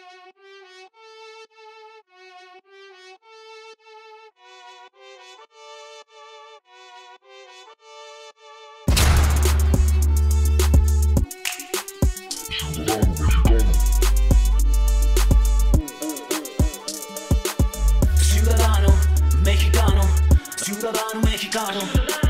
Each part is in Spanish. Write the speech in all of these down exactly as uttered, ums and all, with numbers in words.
Ciudadano mexicano, ciudadano mexicano.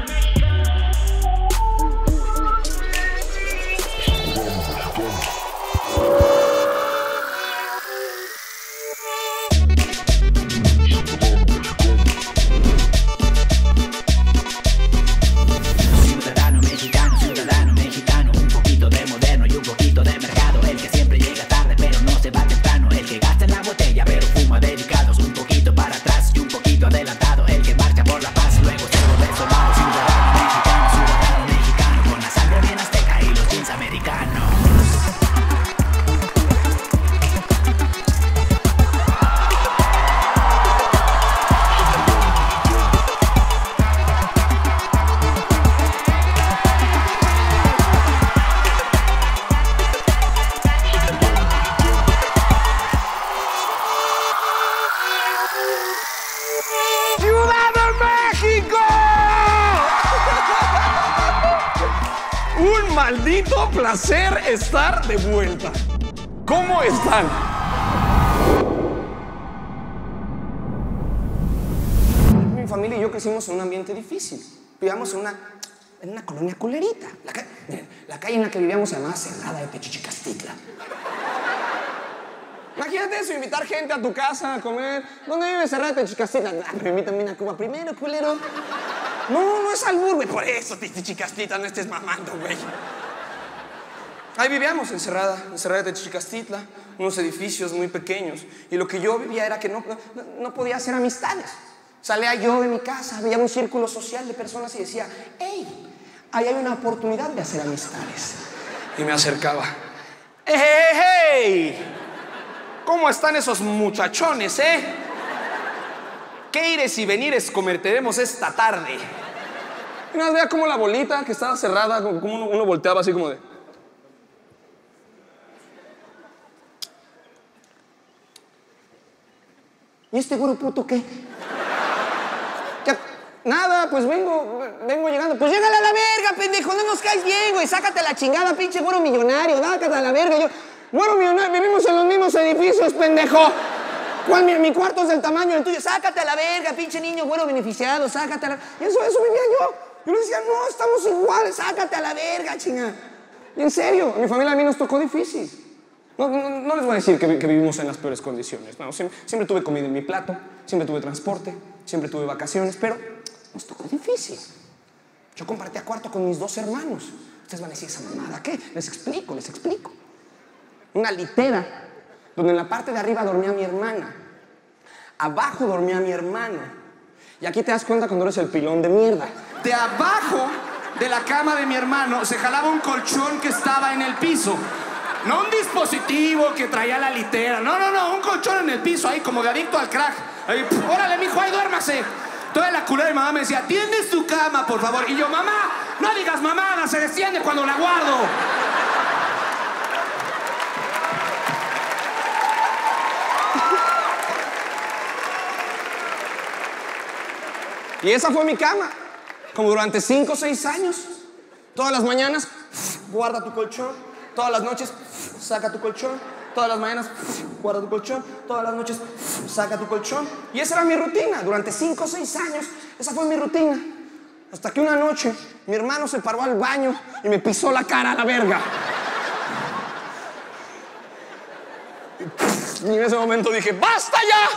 Ciudadano mexicano, ciudadano mexicano, un poquito de moderno y un poquito de mercado. El que siempre llega tarde pero no se va temprano. El que gasta en la botella pero fuma dedicados. Un poquito para atrás y un poquito adelantado. El que marcha por la paz luego se vuelve soldado. Ciudadano mexicano, ciudadano mexicano, con la sangre bien azteca y los jeans americanos. ¡Ciudad de México! Un maldito placer estar de vuelta. ¿Cómo están? Mi familia y yo crecimos en un ambiente difícil. Vivíamos en una, en una colonia culerita. La, ca miren, la calle en la que vivíamos se llamaba Cerrada de Techichicastitla. Imagínate eso, invitar gente a tu casa a comer. ¿Dónde vive Cerrada de Techichicastitla? Ah, pero invítame una Cuba primero, culero. No, no es albur, güey. Por eso, Techichicastitla, no estés mamando, güey. Ahí vivíamos, en Cerrada, en Cerrada de Techichicastitla, unos edificios muy pequeños. Y lo que yo vivía era que no, no, no podía hacer amistades. Salía yo de mi casa, veía un círculo social de personas y decía, hey, ahí hay una oportunidad de hacer amistades. Y me acercaba. ¡Hey, hey, hey! ¿Cómo están esos muchachones, eh? ¿Qué ires y venires cometeremos esta tarde? Y nada, vea como la bolita que estaba cerrada, como uno, uno volteaba así como de... ¿Y este güero puto qué? ¿Qué? Nada, pues vengo, vengo llegando. Pues llégale a la verga, pendejo, no nos caes bien, güey. Sácate la chingada, pinche güero millonario, sácate a la verga. Yo, güero millonario, vivimos en los mismos edificios, pendejo. ¿Cuál? Mi, mi cuarto es del tamaño del tuyo. Sácate a la verga, pinche niño güero beneficiado, sácate a la... Y eso, eso vivía yo. Yo le decía, no, estamos iguales, sácate a la verga, chinga. Y en serio, a mi familia a mí nos tocó difícil. No, no, no les voy a decir que, que vivimos en las peores condiciones. No, siempre, siempre tuve comida en mi plato, siempre tuve transporte, siempre tuve vacaciones, pero nos tocó difícil. Yo compartía cuarto con mis dos hermanos. Ustedes van a decir, ¿esa mamada qué? Les explico, les explico. Una litera donde en la parte de arriba dormía mi hermana, abajo dormía mi hermano. Y aquí te das cuenta cuando eres el pilón de mierda. De abajo de la cama de mi hermano se jalaba un colchón que estaba en el piso. No un dispositivo que traía la litera. No, no, no, un colchón en el piso ahí como de adicto al crack. Ahí, órale, mijo, ahí duérmase. Toda la culera de mi mamá me decía, tiendes tu cama, por favor. Y yo, mamá, no digas mamada, se desciende cuando la guardo. Y esa fue mi cama, como durante cinco o seis años. Todas las mañanas, guarda tu colchón. Todas las noches, saca tu colchón. Todas las mañanas, guarda tu colchón. Todas las noches, saca tu colchón. Y esa era mi rutina. Durante cinco o seis años, esa fue mi rutina. Hasta que una noche, mi hermano se paró al baño y me pisó la cara a la verga. Y en ese momento dije, ¡basta ya!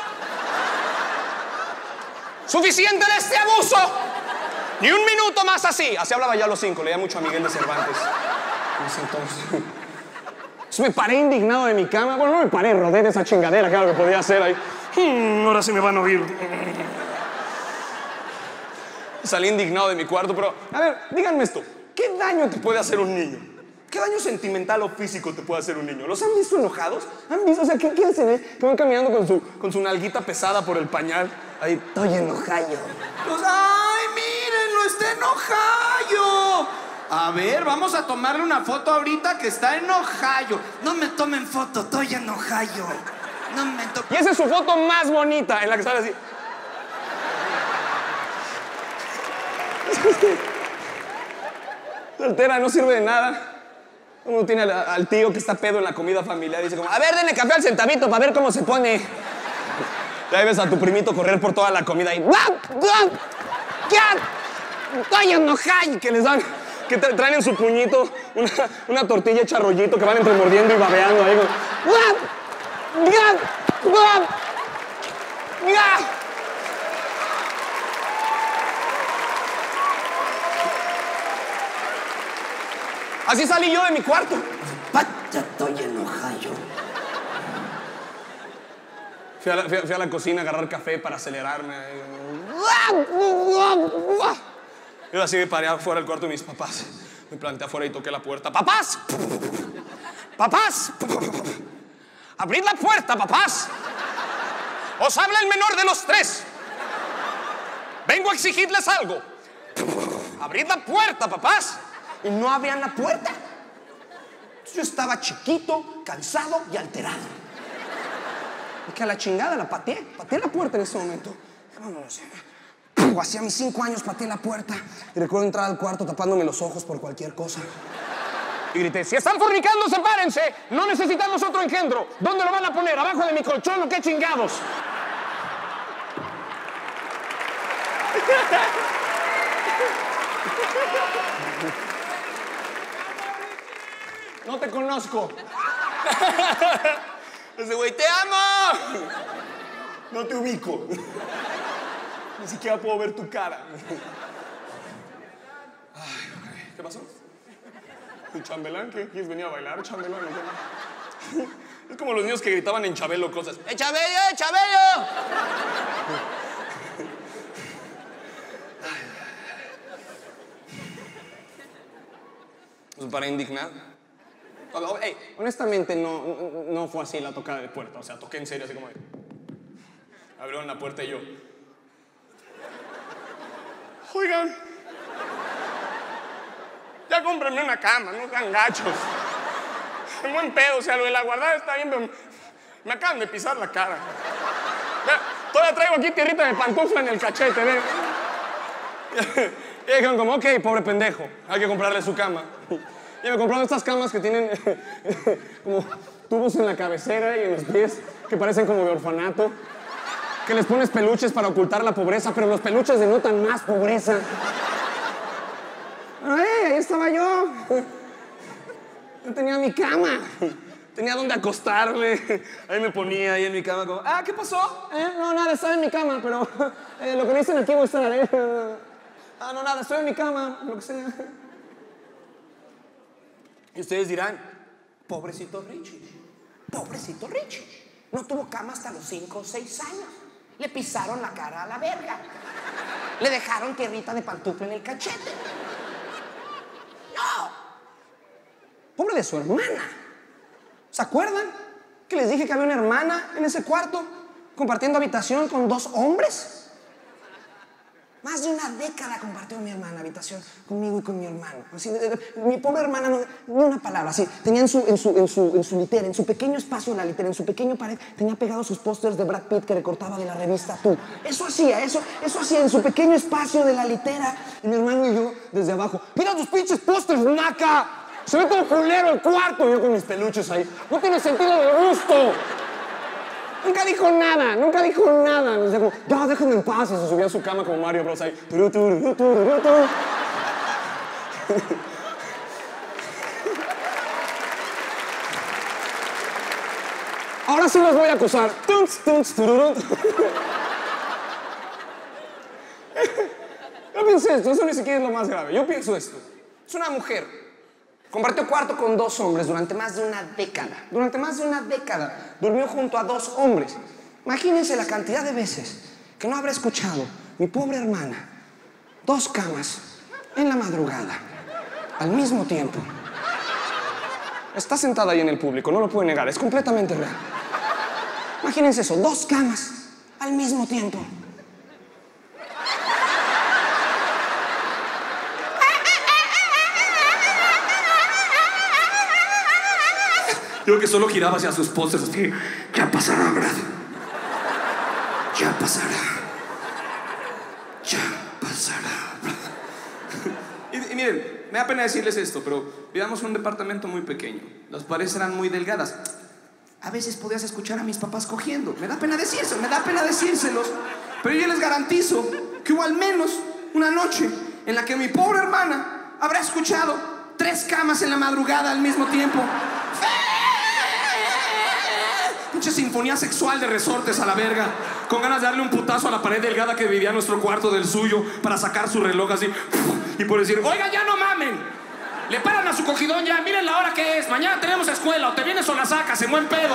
¡Suficiente de este abuso! ¡Ni un minuto más así! Así hablaba ya a los cinco, leía mucho a Miguel de Cervantes. Entonces, entonces me paré indignado de mi cama. Bueno, no me paré, rodé de esa chingadera, que era lo que podía hacer ahí. Hmm, ahora sí me van a oír. Salí indignado de mi cuarto, pero... A ver, díganme esto. ¿Qué daño te puede hacer un niño? ¿Qué daño sentimental o físico te puede hacer un niño? ¿Los han visto enojados? ¿Han visto? O sea, ¿qué, qué se ve? Que van caminando con su, con su nalguita pesada por el pañal. Ahí, estoy enojado. Pues, ¡ay, mírenlo, está enojado! A ver, vamos a tomarle una foto ahorita que está en Ohio. No me tomen foto, estoy en Ohio. No me to... Y esa es su foto más bonita, en la que sale así. Soltera, no sirve de nada. Uno tiene al, al tío que está pedo en la comida familiar y dice como, a ver, denle café al centavito para ver cómo se pone. Y ahí ves a tu primito correr por toda la comida y... ¡Estoy enojado! Que les dan... Que tra traen en su puñito una, una tortilla hecha rollito que van entre mordiendo y babeando ahí. Así salí yo de mi cuarto. Vaya, estoy en Ohio. Fui a, la, fui, a, fui a la cocina a agarrar café para acelerarme. Yo así me paré afuera del cuarto de mis papás. Me planté afuera y toqué la puerta. ¡Papás! ¡Papás! ¡Abrid la puerta, papás! ¡Os habla el menor de los tres! Vengo a exigirles algo. ¡Abrid la puerta, papás! Y no abrían la puerta. Yo estaba chiquito, cansado y alterado. Y que a la chingada la pateé. Pateé la puerta en ese momento. No, no, no sé. Hacía mis cinco años pateé la puerta. Y recuerdo entrar al cuarto tapándome los ojos por cualquier cosa. Y grité, si están fornicando, sepárense. No necesitamos otro engendro. ¿Dónde lo van a poner? ¿Abajo de mi colchón o qué chingados? No te conozco. Ese güey, te amo. No te ubico. Ni siquiera puedo ver tu cara. Ay, ¿qué pasó? ¿El chambelán? ¿Qué? ¿Quieres venir a bailar, chambelán? Es como los niños que gritaban en Chabelo cosas. ¡Eh, Chabelo, eh, Chabelo! Pues para indignar. Hey, honestamente no, no fue así la tocada de puerta. O sea, toqué en serio así como de... Abrieron la puerta y yo... Oigan, ya cómprenme una cama, no sean gachos. En buen pedo, o sea, lo de la guardada está bien, pero me acaban de pisar la cara. Todavía traigo aquí tierrita de pantufla en el cachete, ¿ves? Y dijeron como, ok, pobre pendejo, hay que comprarle su cama. Y me compraron estas camas que tienen como tubos en la cabecera y en los pies que parecen como de orfanato. Que les pones peluches para ocultar la pobreza, pero los peluches denotan más pobreza. ¡Ay, ahí estaba yo! Yo tenía mi cama. Tenía donde acostarme. Ahí me ponía ahí en mi cama como, ah, ¿qué pasó? ¿Eh? No, nada, estaba en mi cama, pero eh, lo que me dicen aquí voy a estar. ¿eh? Ah, no, nada, estoy en mi cama, lo que sea. Y ustedes dirán, pobrecito Richie. Pobrecito Richie. No tuvo cama hasta los cinco o seis años. Le pisaron la cara a la verga. Le dejaron tierrita de pantufla en el cachete. No. Pobre de su hermana. ¿Se acuerdan? Que les dije que había una hermana en ese cuarto compartiendo habitación con dos hombres. Más de una década compartió mi hermana habitación conmigo y con mi hermano. Así, mi pobre hermana, no, ni una palabra. Así, tenía en su, en, su, en, su, en su litera, en su pequeño espacio de la litera, en su pequeño pared, tenía pegados sus pósters de Brad Pitt que recortaba de la revista Tú. Eso hacía, eso, eso hacía en su pequeño espacio de la litera. Y mi hermano y yo, desde abajo, ¡mira tus pinches pósters, naca! Se ve todo culero el cuarto. Y yo con mis peluches ahí. No tiene sentido de gusto. Nunca dijo nada, nunca dijo nada. Nos decía como, ya, déjenme en paz. Y se subía a su cama como Mario Bros. Ahí. Turu, turu, turu, turu, turu. Ahora sí los voy a acusar. Tunts, tunts, tururut. Yo pensé esto, eso ni siquiera es lo más grave. Yo pienso esto. Es una mujer. Compartió cuarto con dos hombres durante más de una década. Durante más de una década durmió junto a dos hombres. Imagínense la cantidad de veces que no habrá escuchado mi pobre hermana. Dos camas en la madrugada, al mismo tiempo. Está sentada ahí en el público, no lo puede negar, es completamente real. Imagínense eso, dos camas al mismo tiempo. Creo que solo giraba hacia sus poses así. Ya pasará, Brad. Ya pasará. Ya pasará. y, y miren, me da pena decirles esto, pero vivíamos en un departamento muy pequeño. Las paredes eran muy delgadas. A veces podías escuchar a mis papás cogiendo. Me da pena decírselos, me da pena decírselos. Pero yo les garantizo que hubo al menos una noche en la que mi pobre hermana habrá escuchado tres camas en la madrugada al mismo tiempo. Mucha sinfonía sexual de resortes a la verga, con ganas de darle un putazo a la pared delgada que dividía nuestro cuarto del suyo para sacar su reloj así y por decir, oiga, ya no mamen, le paran a su cogidón ya, miren la hora que es, mañana tenemos escuela, o te vienes o la sacas, en buen pedo.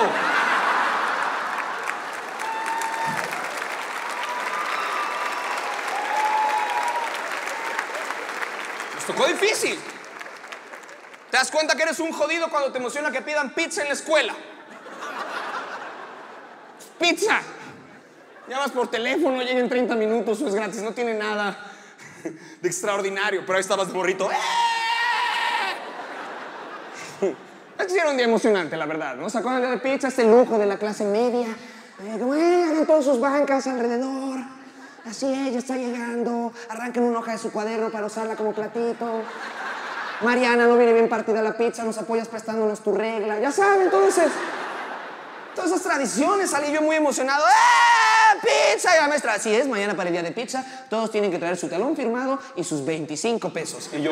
Nos tocó difícil. ¿Te das cuenta que eres un jodido cuando te emociona que pidan pizza en la escuela? ¡Pizza! Llamas por teléfono, llega en treinta minutos, o es gratis, no tiene nada de extraordinario. Pero ahí estabas de morrito. Este sí era un día emocionante, la verdad, ¿no? ¿Se acuerdan de pizza? Este lujo de la clase media. Eh, como, eh, hagan todas sus bancas alrededor. Así es, ya está llegando. Arranquen una hoja de su cuaderno para usarla como platito. Mariana, no viene bien partida la pizza, nos apoyas prestándonos tu regla. Ya saben, todo eso. Todas esas tradiciones, salí yo muy emocionado. ¡Eh! ¡Pizza! Y la maestra, así es, mañana para el día de pizza, todos tienen que traer su talón firmado y sus veinticinco pesos. Y yo...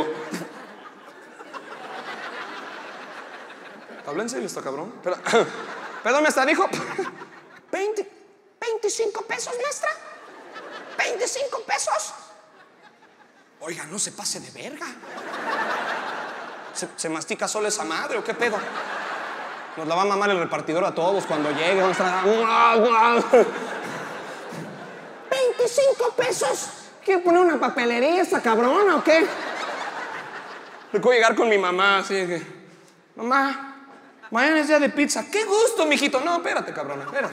¿Habla en serio esta cabrón? Perdón, Perdón maestra, dijo... veinte, ¿veinticinco pesos, maestra? ¿veinticinco pesos? Oiga, no se pase de verga. ¿Se, se mastica sola esa madre o qué pedo? Nos la va a mamar el repartidor a todos cuando llegue. Vamos a estar... ¿veinticinco pesos? ¿Quiere poner una papelería esta cabrona o qué? Recuerdo llegar con mi mamá así de que... Mamá, mañana es día de pizza. ¡Qué gusto, mijito! No, espérate, cabrona, espérate.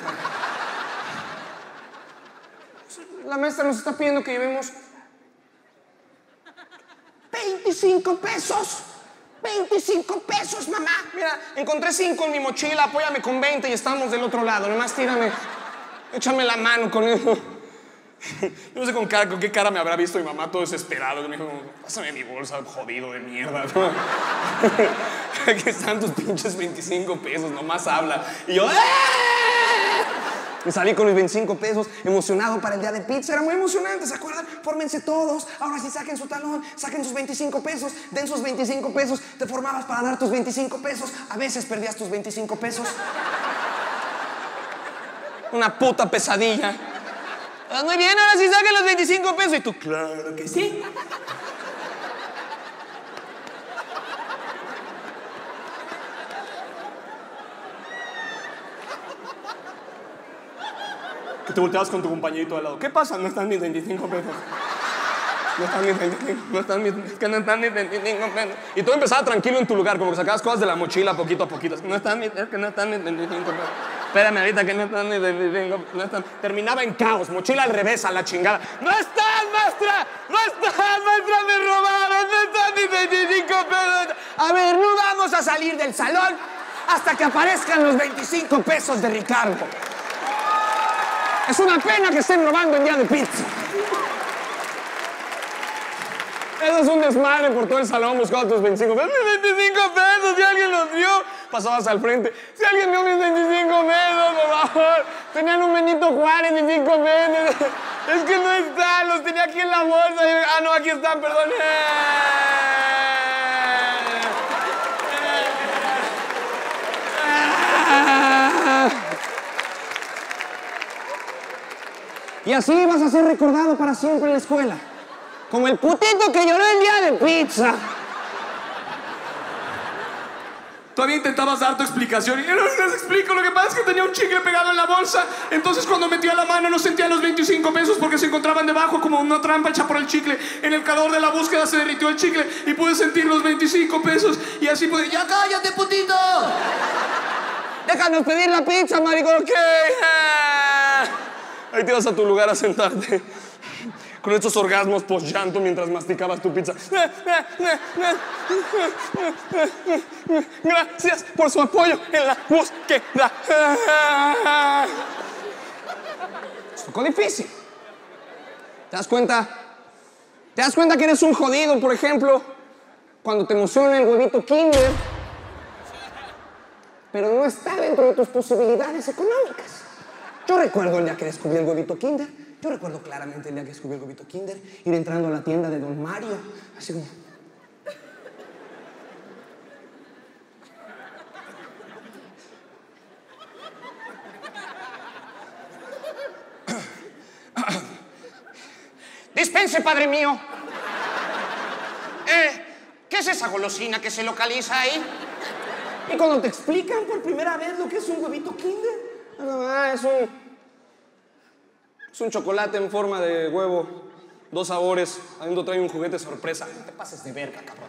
La maestra nos está pidiendo que llevemos... ¡veinticinco pesos! veinticinco pesos, mamá. Mira, encontré cinco en mi mochila, apóyame con veinte y estamos del otro lado. Nomás tírame, échame la mano con eso. Yo no sé con, cara, con qué cara me habrá visto mi mamá todo desesperado. Me dijo, pásame mi bolsa, jodido de mierda. Aquí están tus pinches veinticinco pesos, nomás habla. Y yo, ¡eh! Me salí con mis veinticinco pesos, emocionado para el día de pizza. Era muy emocionante, ¿se acuerdan? Fórmense todos. Ahora sí saquen su talón, saquen sus veinticinco pesos, den sus veinticinco pesos. Te formabas para dar tus veinticinco pesos. A veces perdías tus veinticinco pesos. Una puta pesadilla. Muy bien, ahora sí saquen los veinticinco pesos. Y tú, claro que sí. Que te volteabas con tu compañerito al lado. ¿Qué pasa? No están mis veinticinco pesos. No están mis veinticinco, no están mis, es que no están mis veinticinco pesos. Y tú empezabas tranquilo en tu lugar, como que sacabas cosas de la mochila poquito a poquito. No están mis, es que no están mis veinticinco pesos. Espérame ahorita que no están mis veinticinco, no están. Terminaba en caos, mochila al revés, a la chingada. ¡No están, maestra! ¡No están, maestra! ¡Me robaron! ¡No están mis veinticinco pesos! A ver, no vamos a salir del salón hasta que aparezcan los veinticinco pesos de Ricardo. Es una pena que estén robando en día de pizza. Eso es un desmadre por todo el salón buscando tus veinticinco pesos. ¡Mis veinticinco pesos! Si alguien los vio, pasabas al frente. Si alguien vio mis veinticinco pesos, por favor. Tenían un Benito Juárez, veinticinco pesos. Es que no están, los tenía aquí en la bolsa. Ah, no, aquí están, perdón. Y así vas a ser recordado para siempre en la escuela. Como el putito que lloró el día de pizza. Todavía intentabas dar tu explicación y yo no les explico. Lo que pasa es que tenía un chicle pegado en la bolsa. Entonces cuando metía la mano no sentía los veinticinco pesos porque se encontraban debajo como una trampa hecha por el chicle. En el calor de la búsqueda se derritió el chicle y pude sentir los veinticinco pesos. Y así pude... ¡Ya cállate, putito! Déjanos pedir la pizza, maricón. Ok. Ahí te vas a tu lugar a sentarte. con estos orgasmos post-llanto mientras masticabas tu pizza. Gracias por su apoyo en la búsqueda. Es un poco difícil. ¿Te das cuenta? ¿Te das cuenta que eres un jodido, por ejemplo, cuando te emociona el huevito Kinder, pero no está dentro de tus posibilidades económicas? Yo recuerdo el día que descubrí el huevito Kinder. Yo recuerdo claramente el día que descubrí el huevito Kinder, ir entrando a la tienda de Don Mario, así como... Dispense, padre mío. Eh, ¿qué es esa golosina que se localiza ahí? Y cuando te explican por primera vez lo que es un huevito Kinder, ah, es un... Es un chocolate en forma de huevo, dos sabores, adentro trae un juguete sorpresa. No te pases de verga, cabrón.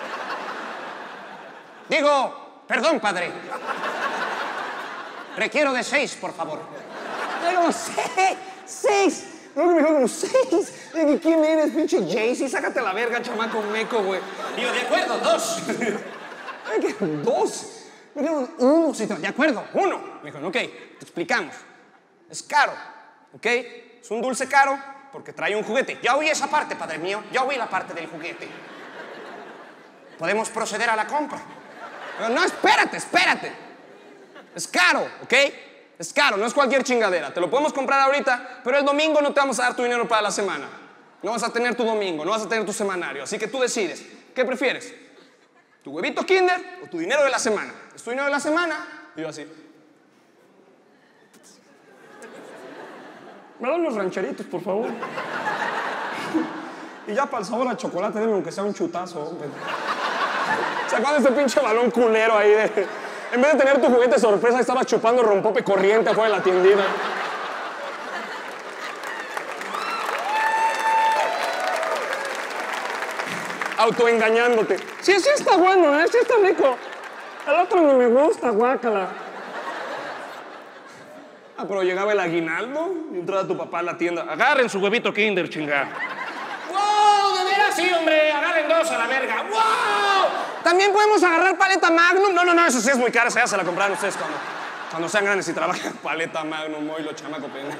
Digo, perdón, padre. Requiero de seis, por favor. Digo, seis, seis. No, que me dijo como seis. Digo, ¿quién eres, pinche Jay-Z? Sácate la verga, chamaco meco, güey. Digo, de acuerdo, dos. ¿Dos? Me dijeron, uno, sí, de acuerdo, uno. Me dijeron, ok, te explicamos. Es caro. ¿Ok? Es un dulce caro porque trae un juguete. Ya oí esa parte, padre mío. Ya oí la parte del juguete. Podemos proceder a la compra. Pero no, espérate, espérate. Es caro, ¿ok? Es caro, no es cualquier chingadera. Te lo podemos comprar ahorita, pero el domingo no te vamos a dar tu dinero para la semana. No vas a tener tu domingo, no vas a tener tu semanario. Así que tú decides. ¿Qué prefieres? ¿Tu huevito Kinder o tu dinero de la semana? ¿Es tu dinero de la semana? Y yo así. Me dan unos rancheritos, por favor. Y ya para el sabor a chocolate, dime aunque sea un chutazo. ¿Se acuerdan de este pinche balón culero ahí? De, en vez de tener tu juguete sorpresa, estaba chupando rompope corriente afuera de la tiendita. Autoengañándote. Sí, sí está bueno, ¿eh? Sí está rico. El otro no me gusta, guácala. Ah, pero llegaba el aguinaldo y entraba tu papá a la tienda. Agarren su huevito Kinder, chingada. ¡Wow! ¿De veras? Sí, hombre. Agarren dos a la verga. ¡Wow! ¿También podemos agarrar paleta Magnum? No, no, no. Eso sí es muy caro. Esa ya se la compraron ustedes cuando, cuando sean grandes y trabajan. Paleta Magnum, hoy los chamacos pendejo.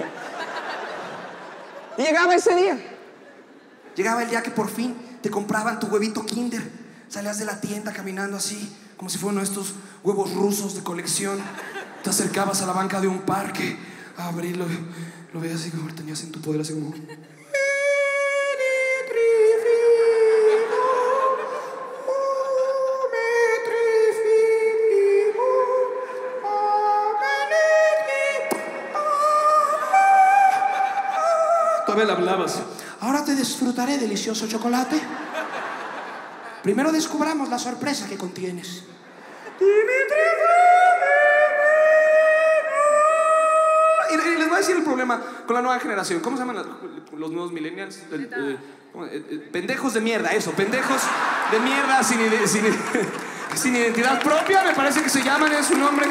Y llegaba ese día. Llegaba el día que por fin te compraban tu huevito Kinder. Salías de la tienda caminando así, como si fueran estos huevos rusos de colección. Te acercabas a la banca de un parque a abrirlo, lo veías así como lo tenías en tu poder, así como... Todavía le hablabas. Ahora te disfrutaré, delicioso chocolate. Primero descubramos la sorpresa que contienes. Y les voy a decir el problema con la nueva generación. ¿Cómo se llaman los nuevos millennials? El, eh, eh, pendejos de mierda, eso. Pendejos de mierda sin, sin, sin identidad propia, me parece que se llaman, es su nombre.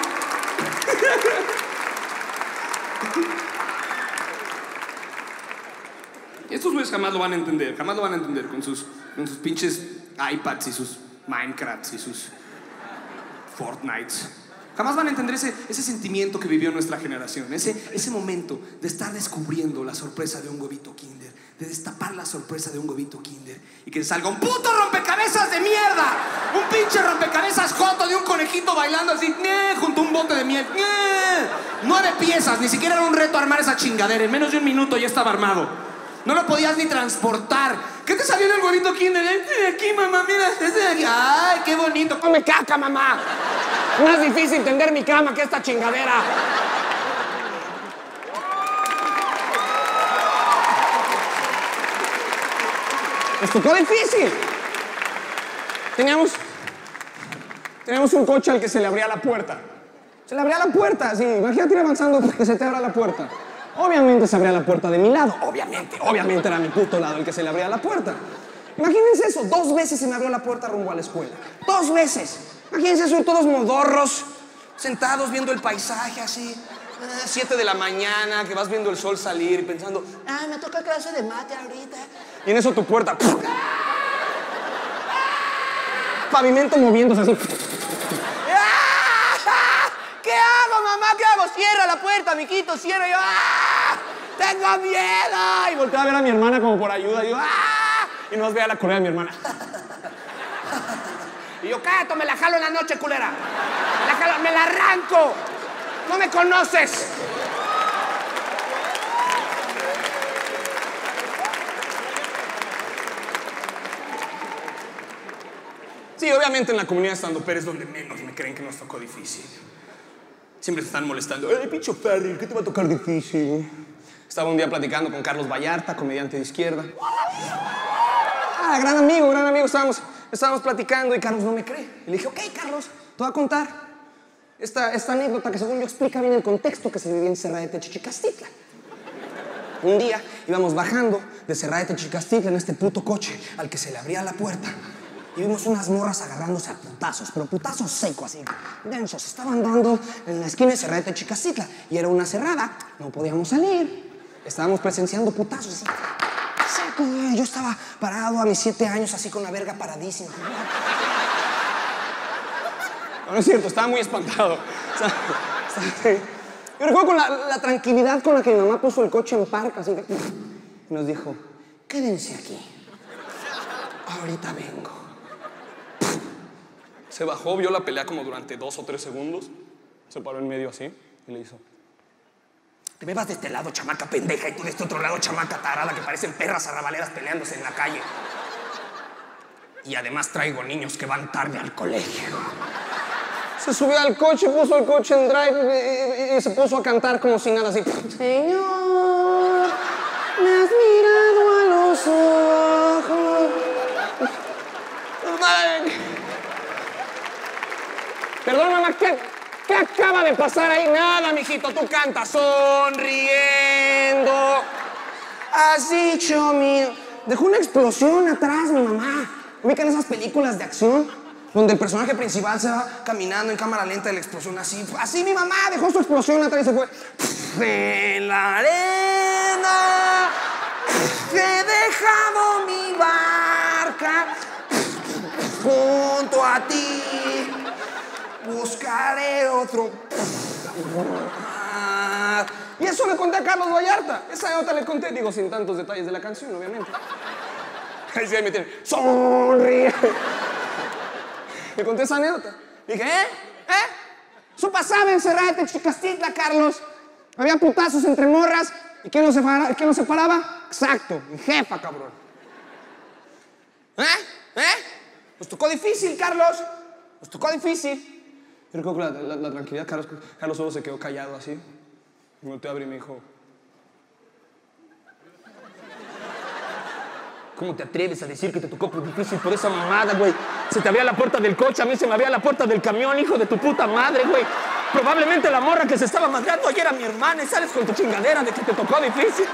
Estos güeyes jamás lo van a entender, jamás lo van a entender con sus, con sus pinches iPads y sus Minecrafts y sus Fortnites. Jamás van a entender ese, ese sentimiento que vivió nuestra generación, ese, ese momento de estar descubriendo la sorpresa de un huevito Kinder, de destapar la sorpresa de un huevito Kinder y que salga un puto rompecabezas de mierda, un pinche rompecabezas joto de un conejito bailando así, ¡nee! Junto a un bote de miel. ¡Nee! Nueve piezas, ni siquiera era un reto armar esa chingadera, en menos de un minuto ya estaba armado. No lo podías ni transportar. ¿Qué te salió en el huevito Kinder? Este de aquí, mamá, mira, este de aquí. ¡Ay, qué bonito! ¡Come caca, mamá! Más difícil tender mi cama que esta chingadera. Nos tocó difícil. Teníamos, teníamos un coche al que se le abría la puerta. Se le abría la puerta, así. Imagínate ir avanzando para que se te abra la puerta. Obviamente se abría la puerta de mi lado. Obviamente, obviamente era mi puto lado el que se le abría la puerta. Imagínense eso. Dos veces se me abrió la puerta rumbo a la escuela. Dos veces. Imagínense eso, todos modorros, sentados viendo el paisaje así. siete de la mañana, que vas viendo el sol salir y pensando, ah, me toca clase de mate ahorita. Y en eso tu puerta, pavimento moviéndose así. ¿Qué hago, mamá? ¿Qué hago? Cierra la puerta, miquito, cierra. Y yo, ¡ah! ¡Tengo miedo! Y volteo a ver a mi hermana como por ayuda. Y yo, ¡ah! Y nos ve a la correa de mi hermana. Y yo, cállate, me la jalo en la noche, culera. Me la jalo, me la arranco. No me conoces. Sí, obviamente en la comunidad estandopera es donde menos me creen que nos tocó difícil. Siempre se están molestando. ¡Ey, pincho Ferry! ¿Qué te va a tocar difícil? Estaba un día platicando con Carlos Vallarta, comediante de izquierda. Ah, gran amigo, gran amigo. Estábamos, estábamos platicando y Carlos no me cree. Y le dije, ok, Carlos, te voy a contar esta, esta anécdota que según yo explica bien el contexto que se vivía en Cerradete, Chichicastitla. Un día íbamos bajando de Cerradete, Chichicastitla en este puto coche al que se le abría la puerta. Y vimos unas morras agarrándose a putazos, pero putazos secos, así, densos. Estaban dando en la esquina de Cerradete, Chicasitla. Y era una cerrada, no podíamos salir. Estábamos presenciando putazos, así, secos. Yo estaba parado a mis siete años, así con la verga paradísima. No, no es cierto, estaba muy espantado. O sea, estaba así. Yo recuerdo con la, la tranquilidad con la que mi mamá puso el coche en parque, así que... Y nos dijo, quédense aquí. Ahorita vengo. Se bajó, vio la pelea como durante dos o tres segundos. Se paró en medio así y le hizo. Te me vas de este lado, chamaca pendeja, y tú de este otro lado, chamaca tarada, que parecen perras arrabaleras peleándose en la calle. Y además traigo niños que van tarde al colegio. Se subió al coche, puso el coche en drive y, y, y se puso a cantar como si nada, así. Señor, me has mirado a los ojos. Perdón, mamá, ¿qué, ¿qué acaba de pasar ahí? Nada, mijito, tú cantas sonriendo. Has dicho mi... Dejó una explosión atrás, mi mamá. ¿Ubican esas películas de acción? Donde el personaje principal se va caminando en cámara lenta y la explosión así. Así mi mamá dejó su explosión atrás y se fue. En la arena he dejado mi barca junto a ti. Buscaré otro. Y eso le conté a Carlos Vallarta. Esa anécdota le conté, digo, sin tantos detalles de la canción, obviamente. Ahí sí, ahí me tiene. Sonríe. Le conté esa anécdota. Dije, ¿eh? ¿Eh? Eso pasaba en Cerradete, Chicastitla, Carlos. Había putazos entre morras. ¿Y quién los separaba? ¿Quién los separaba? Exacto, mi jefa, cabrón. ¿Eh? ¿Eh? Nos tocó difícil, Carlos. Nos tocó difícil. Yo recuerdo que la, la, la tranquilidad, Carlos, Carlos solo se quedó callado así. Me volteó a abrir y me dijo, ¿cómo te atreves a decir que te tocó difícil por esa mamada, güey? Se te abría la puerta del coche, a mí se me abría la puerta del camión, hijo de tu puta madre, güey. Probablemente la morra que se estaba madreando ayer era mi hermana y sales con tu chingadera de que te tocó difícil.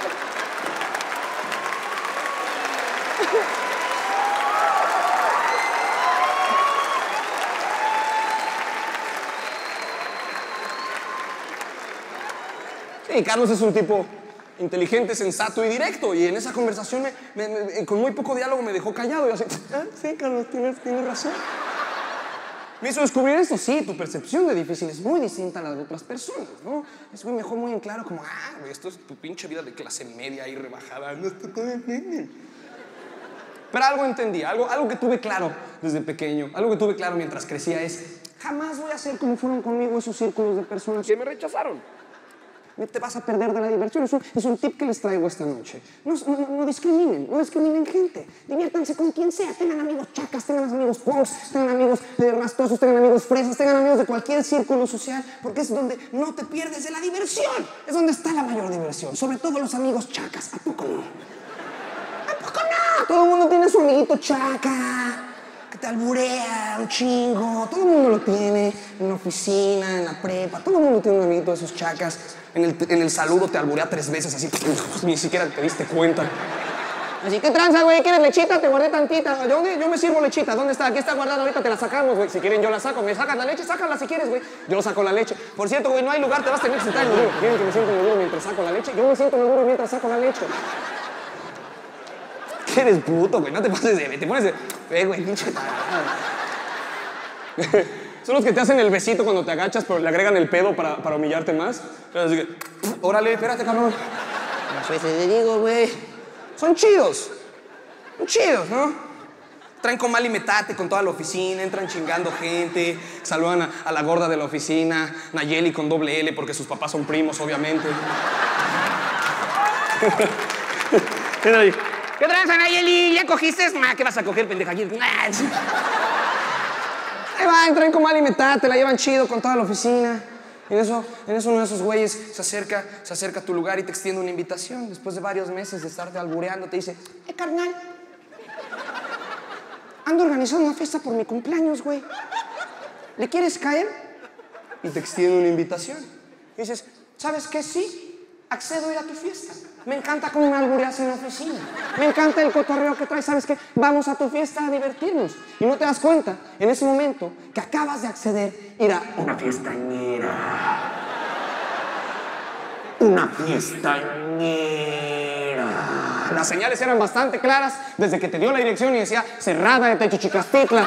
Sí, Carlos es un tipo inteligente, sensato y directo. Y en esa conversación, me, me, me, con muy poco diálogo, me dejó callado. Y yo así, ah, sí, Carlos, tienes, tienes razón. Me hizo descubrir esto. Sí, tu percepción de difícil es muy distinta a la de otras personas, ¿no? Eso me dejó muy en claro como, ah, güey, esto es tu pinche vida de clase media y rebajada. No está todo bien. Pero algo entendí, algo, algo que tuve claro desde pequeño, algo que tuve claro mientras crecía es, jamás voy a ser como fueron conmigo esos círculos de personas que me rechazaron. No te vas a perder de la diversión. Es un, es un tip que les traigo esta noche. No, no, no discriminen, no discriminen gente. Diviértanse con quien sea. Tengan amigos chacas, tengan amigos punks, tengan amigos eh, rastosos, tengan amigos fresas, tengan amigos de cualquier círculo social, porque es donde no te pierdes de la diversión. Es donde está la mayor diversión. Sobre todo los amigos chacas. ¿A poco no? ¿A poco no? Todo el mundo tiene su amiguito chaca, que te alburea un chingo. Todo el mundo lo tiene en la oficina, en la prepa. Todo el mundo tiene un amiguito de esos chacas. En el, en el saludo te alburea tres veces así. Ni siquiera te diste cuenta. Así que tranza, güey, ¿quieres lechita? Te guardé tantita. ¿De dónde? Yo me sirvo lechita. ¿Dónde está? Aquí está guardada, ahorita te la sacamos, güey. Si quieren yo la saco. ¿Me sacas la leche? Sácala si quieres, güey. Yo saco la leche. Por cierto, güey, no hay lugar, te vas a tener que sentar en el duro. ¿Quieren que me siento en el duro mientras saco la leche? Yo me siento en el duro mientras saco la leche. ¿Qué eres puto, güey? No te pases de... Te pones de... Eh, güey, pinche... Son los que te hacen el besito cuando te agachas, pero le agregan el pedo para, para humillarte más. Así que... Órale, espérate, cabrón. Las veces le digo, güey. Son chidos. Son chidos, ¿no? Traen con mal y metate con toda la oficina, entran chingando gente, saludan a, a la gorda de la oficina, Nayeli con doble L porque sus papás son primos, obviamente. ¿Qué tranza, Nayeli? ¿Ya cogiste? Ma, ¿qué vas a coger, pendeja? Ahí van, traen con mal y metate, la llevan chido con toda la oficina. En eso, en eso uno de esos güeyes se acerca, se acerca a tu lugar y te extiende una invitación. Después de varios meses de estarte albureando, te dice, eh, carnal, ando organizando una fiesta por mi cumpleaños, güey. ¿Le quieres caer? Y te extiende una invitación. Y dices, ¿sabes qué? Sí, accedo a ir a tu fiesta. Me encanta cómo me albureas en la oficina. Me encanta el cotorreo que traes. ¿Sabes qué? Vamos a tu fiesta a divertirnos. Y no te das cuenta, en ese momento, que acabas de acceder a ir a una fiestañera. Una fiestañera. Las señales eran bastante claras desde que te dio la dirección y decía cerrada de Techichicastitla.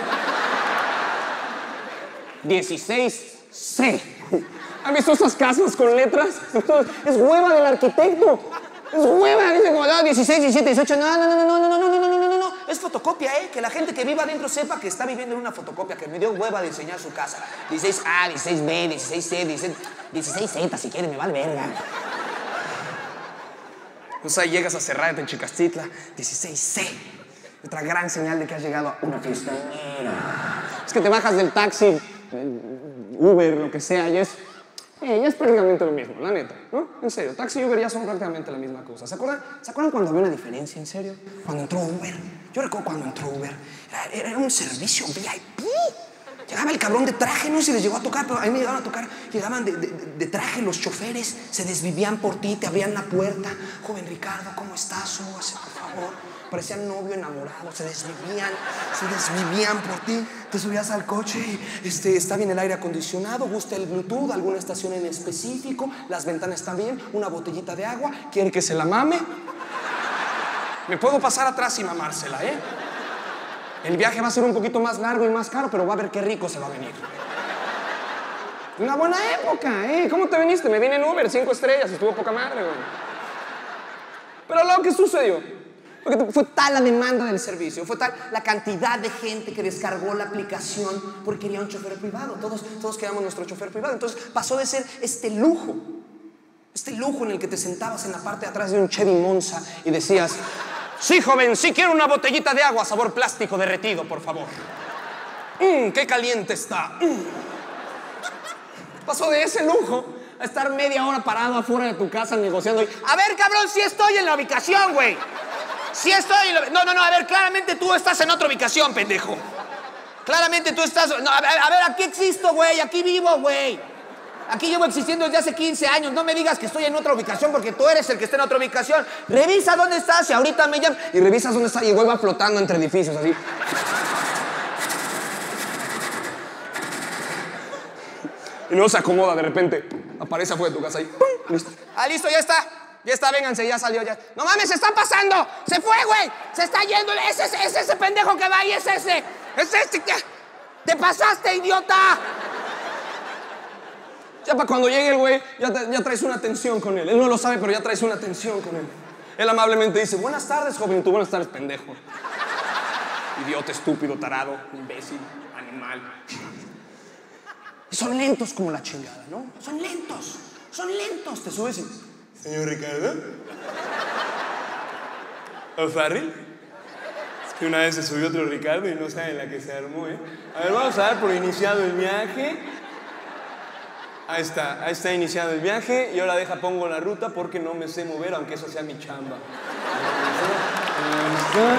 dieciséis C. ¿Han visto esas casas con letras? Es hueva del arquitecto. Es hueva. Dice como ah, dieciséis, diecisiete, dieciocho. No, no, no, no, no, no, no, no, no, no, no. Es fotocopia, ¿eh? Que la gente que viva adentro sepa que está viviendo en una fotocopia, que me dio hueva de enseñar su casa. dieciséis A, dieciséis B, dieciséis C, dieciséis Z, si quieren, me vale verga. O sea, llegas a cerrar en Chicastitla, dieciséis C. Otra gran señal de que has llegado a una fiestañera. Es que te bajas del taxi, Uber, lo que sea, y es... Eh, ya es prácticamente lo mismo, la neta, ¿no? En serio, taxi y Uber ya son prácticamente la misma cosa. ¿Se acuerdan? ¿Se acuerdan cuando había una diferencia, en serio? Cuando entró Uber. Yo recuerdo cuando entró Uber. Era, era un servicio V I P. Llegaba el cabrón de traje, no sé si les llegó a tocar, pero a mí me llegaban a tocar. Llegaban de, de, de traje los choferes, se desvivían por ti, te abrían la puerta. Joven Ricardo, ¿cómo estás? Súbase, por favor. Parecían novio enamorado, se desvivían, se desvivían por ti. Te subías al coche y este, está bien el aire acondicionado, gusta el Bluetooth, alguna estación en específico, las ventanas están bien, una botellita de agua, ¿quiere que se la mame? Me puedo pasar atrás y mamársela, ¿eh? El viaje va a ser un poquito más largo y más caro, pero va a ver qué rico se va a venir. Una buena época, ¿eh? ¿Cómo te viniste? Me vine en Uber, cinco estrellas, estuvo poca madre, güey. Pero luego, ¿qué sucedió? Porque fue tal la demanda del servicio, fue tal la cantidad de gente que descargó la aplicación porque quería un chofer privado. Todos, todos queríamos nuestro chofer privado. Entonces pasó de ser este lujo, este lujo en el que te sentabas en la parte de atrás de un Chevy Monza y decías, sí, joven, sí quiero una botellita de agua sabor plástico derretido, por favor. Mmm, qué caliente está. Mm. Pasó de ese lujo a estar media hora parado afuera de tu casa negociando. Y, a ver, cabrón, sí estoy en la ubicación, güey. Sí estoy en la... No, no, no, a ver, claramente tú estás en otra ubicación, pendejo. Claramente tú estás... No, a, ver, a ver, aquí existo, güey, aquí vivo, güey. Aquí llevo existiendo desde hace quince años. No me digas que estoy en otra ubicación porque tú eres el que está en otra ubicación. Revisa dónde estás y ahorita me llaman. Y revisas dónde está y igual va flotando entre edificios, así. Y luego se acomoda de repente. Aparece afuera de tu casa ahí. ¡Pum! Listo. Ah, listo, ya está. Ya está, vénganse, ya salió, ya. ¡No mames, se está pasando! ¡Se fue, güey! ¡Se está yendo! ¡Es ese, es ese pendejo que va ahí! ¡Es ese! ¡Es ese! ¡Te pasaste, idiota! Ya para cuando llegue el güey, ya, ya traes una tensión con él. Él no lo sabe, pero ya traes una tensión con él. Él amablemente dice, buenas tardes, joven. Y tú, buenas tardes, pendejo. Idiota, estúpido, tarado, imbécil, animal. Y son lentos como la chingada, ¿no? Son lentos, son lentos. Te subes y... Señor Ricardo. ¿O'Farrill? Es que una vez se subió otro Ricardo y no saben la que se armó, ¿eh? A ver, vamos a dar por iniciado el viaje. Ahí está, ahí está iniciado el viaje. Y ahora deja, pongo la ruta porque no me sé mover, aunque eso sea mi chamba. Ahí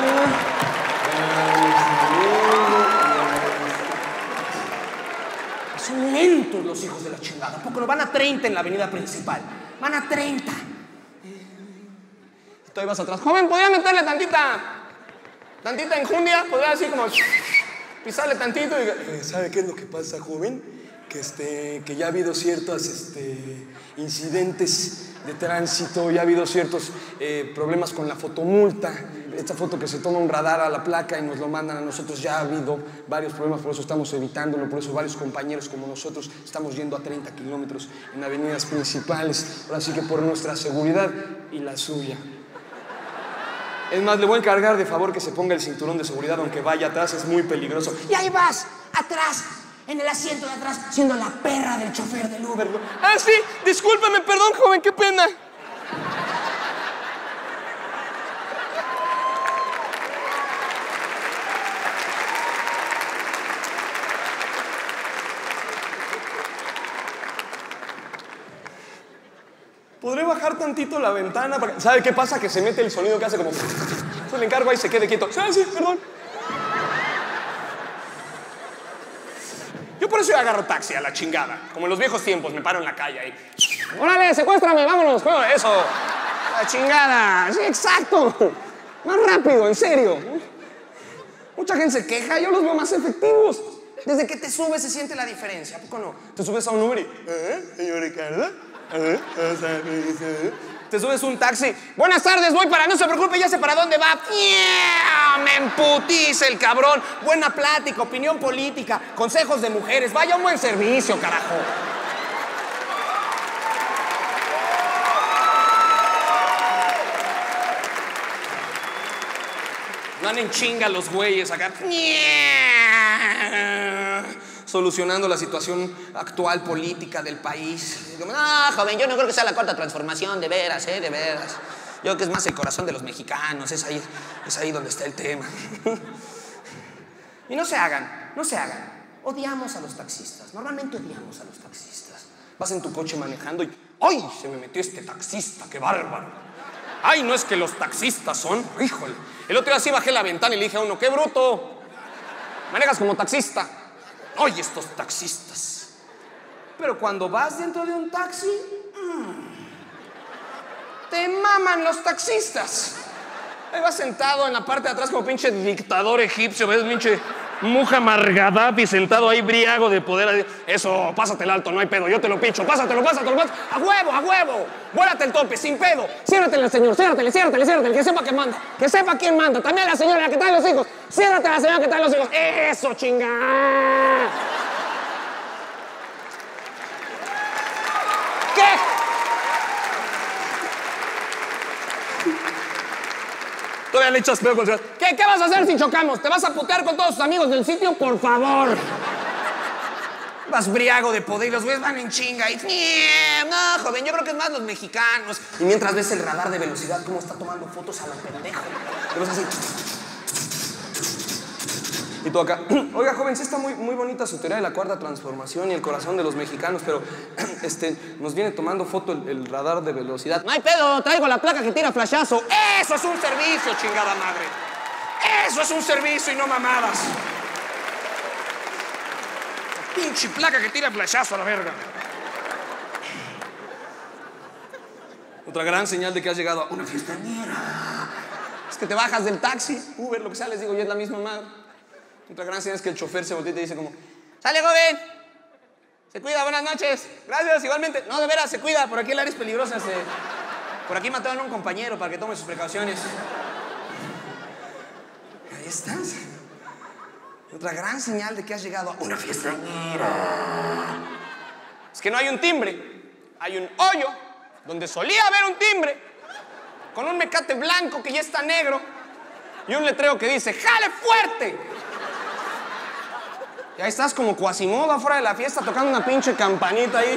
está. Son lentos los hijos de la chingada. Porque no van a treinta en la avenida principal. Van a treinta. Tú ahí vas atrás. Joven, ¿podría meterle tantita, tantita enjundia? ¿Podría así como pisarle tantito? Y... Eh, ¿Sabe qué es lo que pasa, joven? Que, este, que ya ha habido ciertos este, incidentes de tránsito, ya ha habido ciertos eh, problemas con la fotomulta. Esta foto que se toma un radar a la placa y nos lo mandan a nosotros, ya ha habido varios problemas, por eso estamos evitándolo, por eso varios compañeros como nosotros estamos yendo a treinta kilómetros en avenidas principales, ahora sí que por nuestra seguridad y la suya. Es más, le voy a encargar de favor que se ponga el cinturón de seguridad, aunque vaya atrás, es muy peligroso. Y ahí vas, atrás, en el asiento de atrás, siendo la perra del chofer del Uber. Ah, sí, discúlpeme, perdón, joven, qué pena. ¿Podré bajar tantito la ventana? Para... ¿Sabe qué pasa? Que se mete el sonido que hace como... Se le encargo ahí y se quede quieto. Ah, sí, perdón. Yo por eso yo agarro taxi a la chingada. Como en los viejos tiempos, me paro en la calle ahí. ¡Órale, secuéstrame, vámonos! Eso, la chingada. Sí, exacto. Más rápido, en serio. Mucha gente se queja, yo los veo más efectivos. Desde que te subes se siente la diferencia, ¿a poco no? Te subes a un Uber y... ¿Eh, señor Ricardo? ¿Eh? Te subes un taxi. Buenas tardes, voy para... No se preocupe, ya sé para dónde va. Me emputiza el cabrón. Buena plática, opinión política, consejos de mujeres. Vaya, un buen servicio, carajo. Van en chinga los güeyes acá. Solucionando la situación actual política del país. No, joven, yo no creo que sea la cuarta transformación, de veras, ¿eh? De veras. Yo creo que es más el corazón de los mexicanos, es ahí, es ahí donde está el tema. Y no se hagan, no se hagan. Odiamos a los taxistas, normalmente odiamos a los taxistas. Vas en tu coche manejando y... ¡Ay! Se me metió este taxista, qué bárbaro. ¡Ay! No es que los taxistas son... ¡Híjole! El otro día sí bajé la ventana y le dije a uno, ¡qué bruto! Manejas como taxista. ¡Ay, estos taxistas! Pero cuando vas dentro de un taxi, mmm, te maman los taxistas. Ahí vas sentado en la parte de atrás como pinche dictador egipcio, ves, pinche Muhammad Gaddafi sentado ahí briago de poder. Eso, pásate el alto, no hay pedo, yo te lo pincho, pásatelo, pásatelo, pásatelo. ¡A huevo, a huevo! ¡Vuélate el tope, sin pedo! Ciérratele, señor, ciérratele, ciérratele, ciérratele, que sepa que manda, que sepa quién manda. También la señora, la que trae los hijos. Ciérrate a la señora que trae los hijos. ¡Eso, chingada! ¿Qué? Todavía le echas pedo con el... ¿Qué, ¿Qué vas a hacer si chocamos? ¿Te vas a putear con todos tus amigos del sitio? Por favor. Vas briago de poder y los güeyes van en chinga y... No, joven, yo creo que es más los mexicanos. Y mientras ves el radar de velocidad, cómo está tomando fotos a la pendejo. Y vas así... Y tú acá, oiga, joven, sí está muy, muy bonita su teoría de la cuarta transformación y el corazón de los mexicanos, pero este, nos viene tomando foto el, el radar de velocidad. No hay pedo, traigo la placa que tira flashazo. ¡Eso es un servicio, chingada madre! ¡Eso es un servicio y no mamadas! La pinche placa que tira flashazo a la verga. Otra gran señal de que has llegado a una fiestañera. Es que te bajas del taxi, Uber, lo que sea, les digo yo, es la misma madre. Otra gran señal es que el chofer se voltea y te dice como... ¡Sale, joven! Se cuida, buenas noches. Gracias, igualmente. No, de veras, se cuida. Por aquí el área es peligrosa. Se... Por aquí mataron a un compañero para que tome sus precauciones. Ahí estás. Otra gran señal de que has llegado a una fiestañera. Es que no hay un timbre. Hay un hoyo donde solía haber un timbre con un mecate blanco que ya está negro y un letrero que dice ¡jale fuerte! Y ahí estás como Quasimodo afuera de la fiesta tocando una pinche campanita ahí.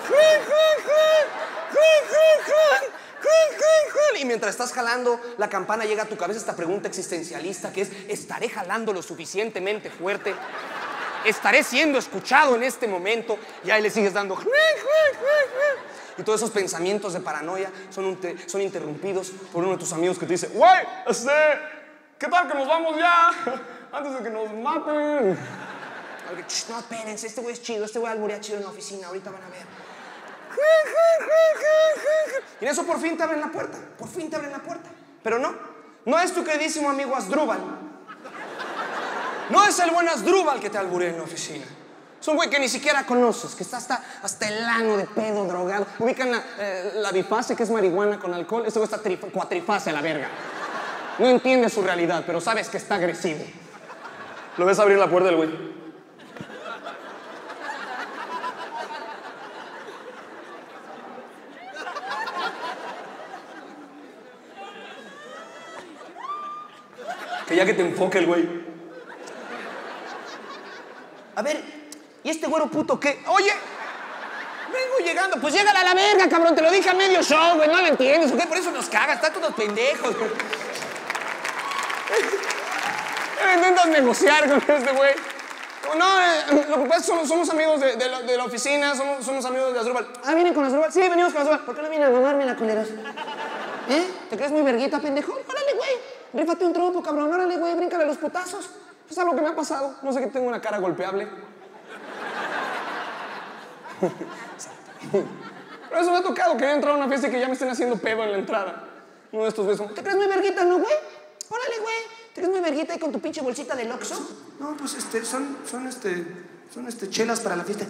Y mientras estás jalando, la campana llega a tu cabeza esta pregunta existencialista que es: ¿estaré jalando lo suficientemente fuerte? ¿Estaré siendo escuchado en este momento? Y ahí le sigues dando. Y todos esos pensamientos de paranoia son, un te, son interrumpidos por uno de tus amigos que te dice: güey, este, ¿qué tal que nos vamos ya? Antes de que nos maten. No, espérense, este güey es chido, este güey alburea chido en la oficina, ahorita van a ver. Y en eso por fin te abren la puerta. Por fin te abren la puerta. Pero no. No es tu queridísimo amigo Asdrúbal. No es el buen Asdrúbal que te alburea en la oficina. Es un güey que ni siquiera conoces, que está hasta, hasta el ano de pedo, drogado. Ubican la, eh, la bifase, que es marihuana con alcohol. Este güey está trif- cuatrifase a la verga. No entiende su realidad, pero sabes que está agresivo. Lo ves abrir la puerta del güey. Que ya que te enfoque el güey. A ver, ¿y este güero puto qué? Oye, vengo llegando. Pues llégale a la verga, cabrón. Te lo dije a medio show, güey. No lo entiendes, ¿ok? Por eso nos cagas. Están todos pendejos, güey. Intentas negociar con este güey. No, eh, lo que pasa es que somos, somos amigos de, de, la, de la oficina. Somos, somos amigos de Asdrúbal. Ah, ¿vienen con Asdrúbal? Sí, venimos con Asdrúbal. ¿Por qué no vienen a mamarme la culeros? ¿Eh? ¿Te crees muy verguita, pendejo? Órale, güey. Rífate un tropo, cabrón. Órale, güey. Bríncale a los putazos. Es algo que me ha pasado. No sé, que tengo una cara golpeable. Pero eso me ha tocado, que he entrado a una fiesta y que ya me estén haciendo pedo en la entrada. Uno de estos güeyes. ¿Te crees muy verguita, no, güey? Órale, güey. ¿Te crees muy verguita ahí con tu pinche bolsita de Oxxo? No, pues este, son, son este, son este, chelas para la fiesta.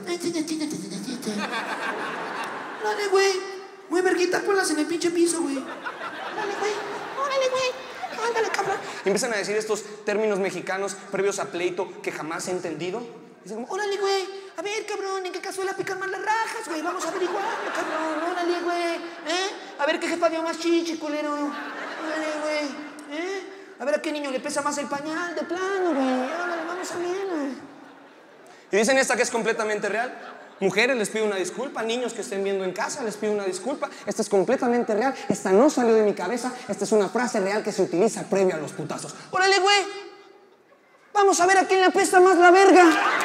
Órale, güey. Muy verguita, ponlas en el pinche piso, güey. Órale, güey. Órale, güey. Ándale, cabrón. Y empiezan a decir estos términos mexicanos previos a pleito que jamás he entendido. Dicen como, órale, güey. A ver, cabrón, ¿en qué cazuela pican más las rajas, güey? Vamos a averiguarlo, cabrón. Órale, güey. ¿Eh? A ver qué jefa dio más chichi, culero. Órale, güey. ¿Eh? A ver a qué niño le pesa más el pañal de plano, güey. Órale, vamos a ver, güey. Y dicen esta que es completamente real. Mujeres, les pido una disculpa. Niños que estén viendo en casa, les pido una disculpa. Esta es completamente real. Esta no salió de mi cabeza. Esta es una frase real que se utiliza previo a los putazos. ¡Órale, güey! Vamos a ver a quién le apesta más la verga.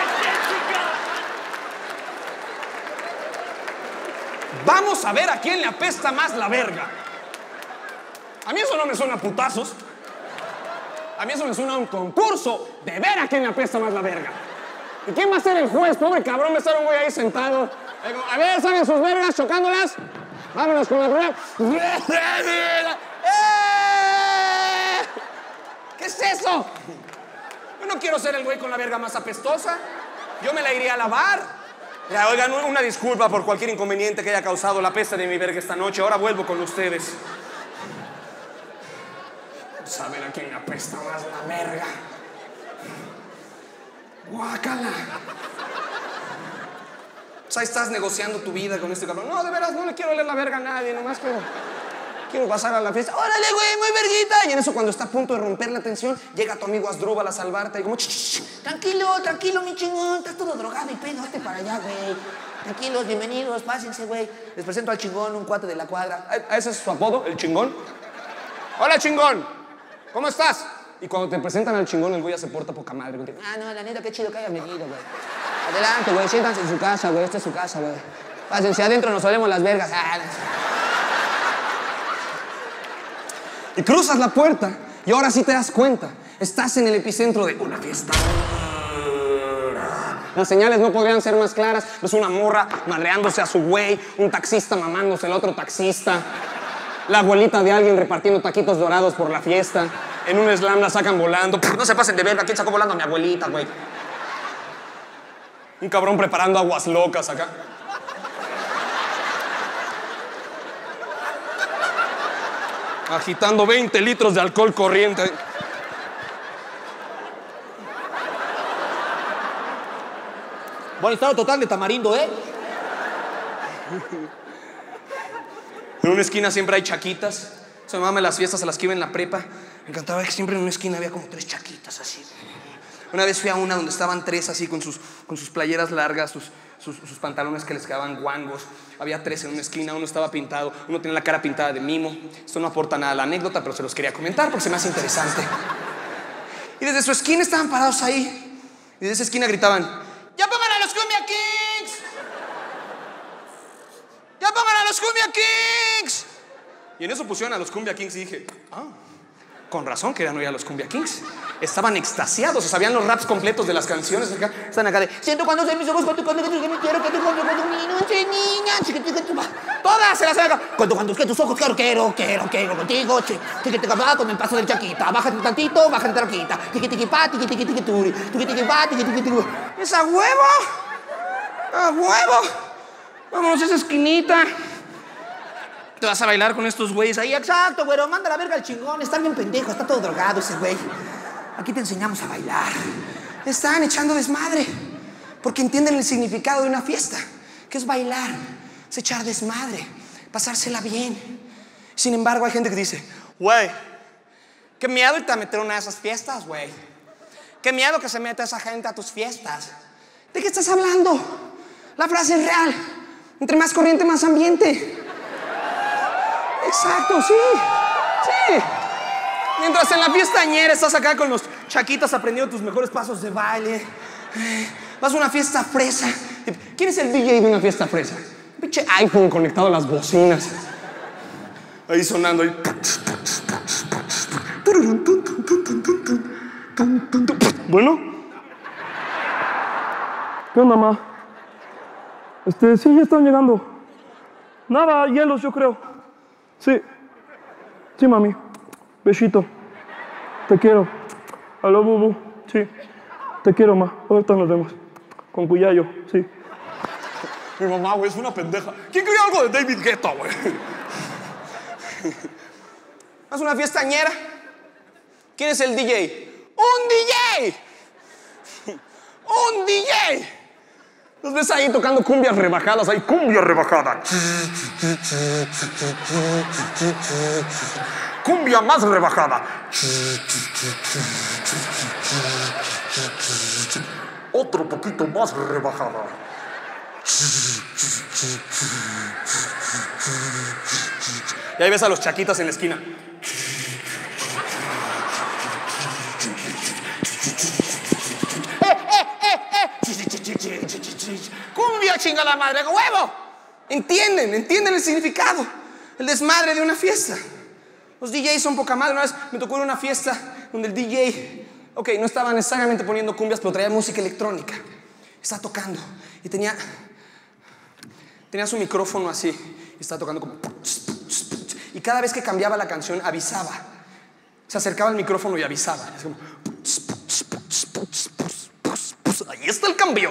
Vamos a ver a quién le apesta más la verga. A mí eso no me suena a putazos. A mí eso me suena a un concurso de ver a quién le apesta más la verga. ¿Y quién va a ser el juez? Pobre cabrón, me está un güey ahí sentado. A ver, ¿saben sus vergas chocándolas? Vámonos con la primera. ¡Eh! ¿Qué es eso? Yo no quiero ser el güey con la verga más apestosa. Yo me la iría a lavar. Ya, oigan, una disculpa por cualquier inconveniente que haya causado la peste de mi verga esta noche. Ahora vuelvo con ustedes. Saber a quién le apesta más la verga. Guácala. Pues ahí estás negociando tu vida con este cabrón. No, de veras, no le quiero leer la verga a nadie. Nomás quiero, quiero pasar a la fiesta. ¡Órale, güey, muy verguita! Y en eso, cuando está a punto de romper la tensión, llega tu amigo Asdrúbal a salvarte. Y como, ch, ch, ch, tranquilo, tranquilo, mi chingón. Estás todo drogado y pedo. Hazte para allá, güey. Tranquilos, bienvenidos, pásense, güey. Les presento al chingón, un cuate de la cuadra. ¿Ese es su apodo, el chingón? Hola, chingón. ¿Cómo estás? Y cuando te presentan al chingón, el güey ya se porta poca madre. Ah, no, la neta, qué chido que hayas venido, güey. Adelante, güey, siéntanse en su casa, güey. Esta es su casa, güey. Pásense, adentro nos olemos las vergas. Ah, no. Y cruzas la puerta y ahora sí te das cuenta. Estás en el epicentro de una fiesta. Las señales no podrían ser más claras. Ves una morra madreándose a su güey, un taxista mamándose al otro taxista, la abuelita de alguien repartiendo taquitos dorados por la fiesta. En un slam la sacan volando. Pff, no se pasen de verga. ¿Quién sacó volando a mi abuelita, güey? Un cabrón preparando aguas locas acá. Agitando veinte litros de alcohol corriente. Buen estado total de tamarindo, ¿eh? En una esquina siempre hay chaquitas. Se me maman las fiestas a las que iba en la prepa. Me encantaba que siempre en una esquina había como tres chaquitas así. Una vez fui a una donde estaban tres así con sus, con sus playeras largas, sus, sus, sus pantalones que les quedaban guangos. Había tres en una esquina, uno estaba pintado, uno tenía la cara pintada de mimo. Esto no aporta nada a la anécdota, pero se los quería comentar porque se me hace interesante. Y desde su esquina estaban parados ahí. Y desde esa esquina gritaban: ¡ya pongan a los Cumbia Kings! ¡Ya pongan a los Cumbia Kings! Y en eso pusieron a los Cumbia Kings y dije: ah, Con razón querían oír a los Cumbia Kings. Estaban extasiados, sabían los raps completos de las canciones. Acá. Están acá de... Siento cuando se mis ojos, cuando cuando que me quiero, cuando cuando cuando mi noche, niña, chiquitita, todas se las saben acá. Cuando cuando que tus ojos, quiero, quiero, quiero, quiero contigo, chiquitita, con el paso del chaquita. Bájate un tantito, bájate traquita. Tiquitiquipá, tiquitiquitiquituri, tiquitiquipá, tiquitiquitiquituri. ¡Es a huevo! ¡A huevo! Vámonos a esa esquinita. Te vas a bailar con estos güeyes ahí. Exacto, güero. Manda la verga al chingón. Está bien pendejo. Está todo drogado ese güey. Aquí te enseñamos a bailar. Están echando desmadre. Porque entienden el significado de una fiesta. Que es bailar. Es echar desmadre. Pasársela bien. Sin embargo, hay gente que dice, güey, qué miedo irte a meter una de esas fiestas, güey. Qué miedo que se meta esa gente a tus fiestas. ¿De qué estás hablando? La frase es real. Entre más corriente, más ambiente. Exacto, sí, sí. Mientras en la fiestañera estás acá con los chaquitas aprendiendo tus mejores pasos de baile. Vas a una fiesta fresa. ¿Quién es el D J de una fiesta fresa? Un pinche iPhone conectado a las bocinas. Ahí sonando. Ahí. Bueno. ¿Qué onda, ma? Este, sí, ya están llegando. Nada, hielos, yo creo. Sí. Sí, mami. Besito. Te quiero. Aló, bubu. Sí. Te quiero, ma. Ahorita nos vemos. Con Cuyayo, sí. Mi mamá, güey, es una pendeja. ¿Quién quería algo de David Guetta, güey? ¿Haz una fiestañera? ¿Quién es el D J? ¡Un D J! ¡Un D J! Los ves ahí tocando cumbias rebajadas, ahí cumbia rebajada. Cumbia más rebajada. Otro poquito más rebajada. Y ahí ves a los chaquitas en la esquina. ¡Cumbia, chinga la madre, huevo! Entienden, entienden el significado, el desmadre de una fiesta. Los D Js son poca madre. Una vez me tocó ir a una fiesta donde el D J, ok, no estaba necesariamente poniendo cumbias, pero traía música electrónica. Estaba tocando y tenía, tenía su micrófono así y estaba tocando como... Y cada vez que cambiaba la canción avisaba. Se acercaba al micrófono y avisaba. Es como... Ahí está el cambio.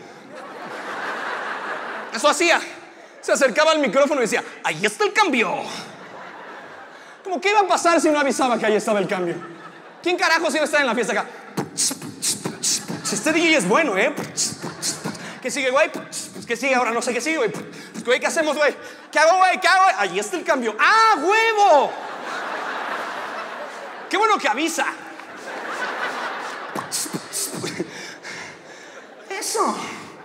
Eso hacía. Se acercaba al micrófono y decía, ahí está el cambio. Como, ¿qué iba a pasar si no avisaba que ahí estaba el cambio? ¿Quién carajos iba a estar en la fiesta acá? Este D J es bueno, ¿eh? ¿Qué sigue, güey? ¿Qué sigue? Ahora no sé qué sigue, güey. Güey, ¿qué hacemos, güey? ¿Qué hago, güey? ¿Qué hago, güey? Ahí está el cambio. ¡Ah, huevo! ¡Qué bueno que avisa! Eso.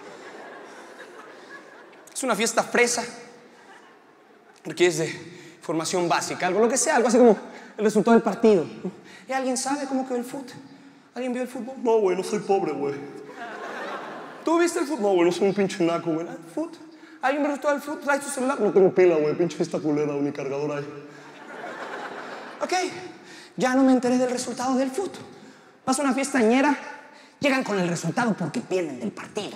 Es una fiesta fresa. Requieres de formación básica, algo, lo que sea, algo así como el resultado del partido. ¿Y alguien sabe cómo quedó el fútbol? ¿Alguien vio el fútbol? No, güey, no soy pobre, güey. ¿Tú viste el fútbol? No, güey, no soy un pinche naco, güey. ¿El fútbol? ¿Alguien vio el resultado del fútbol? ¿Traes tu celular? No tengo pila, güey, pinche fiesta culera, ni cargador ahí. Ok, ya no me enteré del resultado del fútbol. Vas a una fiestañera, llegan con el resultado porque pierden del partido.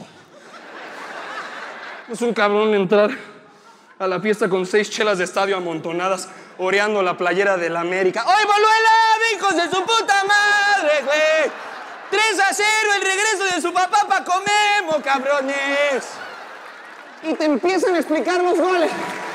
Es un cabrón entrar a la fiesta con seis chelas de estadio amontonadas, oreando la playera del América. ¡Hoy voló el ave, hijos de su puta madre, güey! tres a cero, el regreso de su papá pa' comemos, cabrones. Y te empiezan a explicar los goles.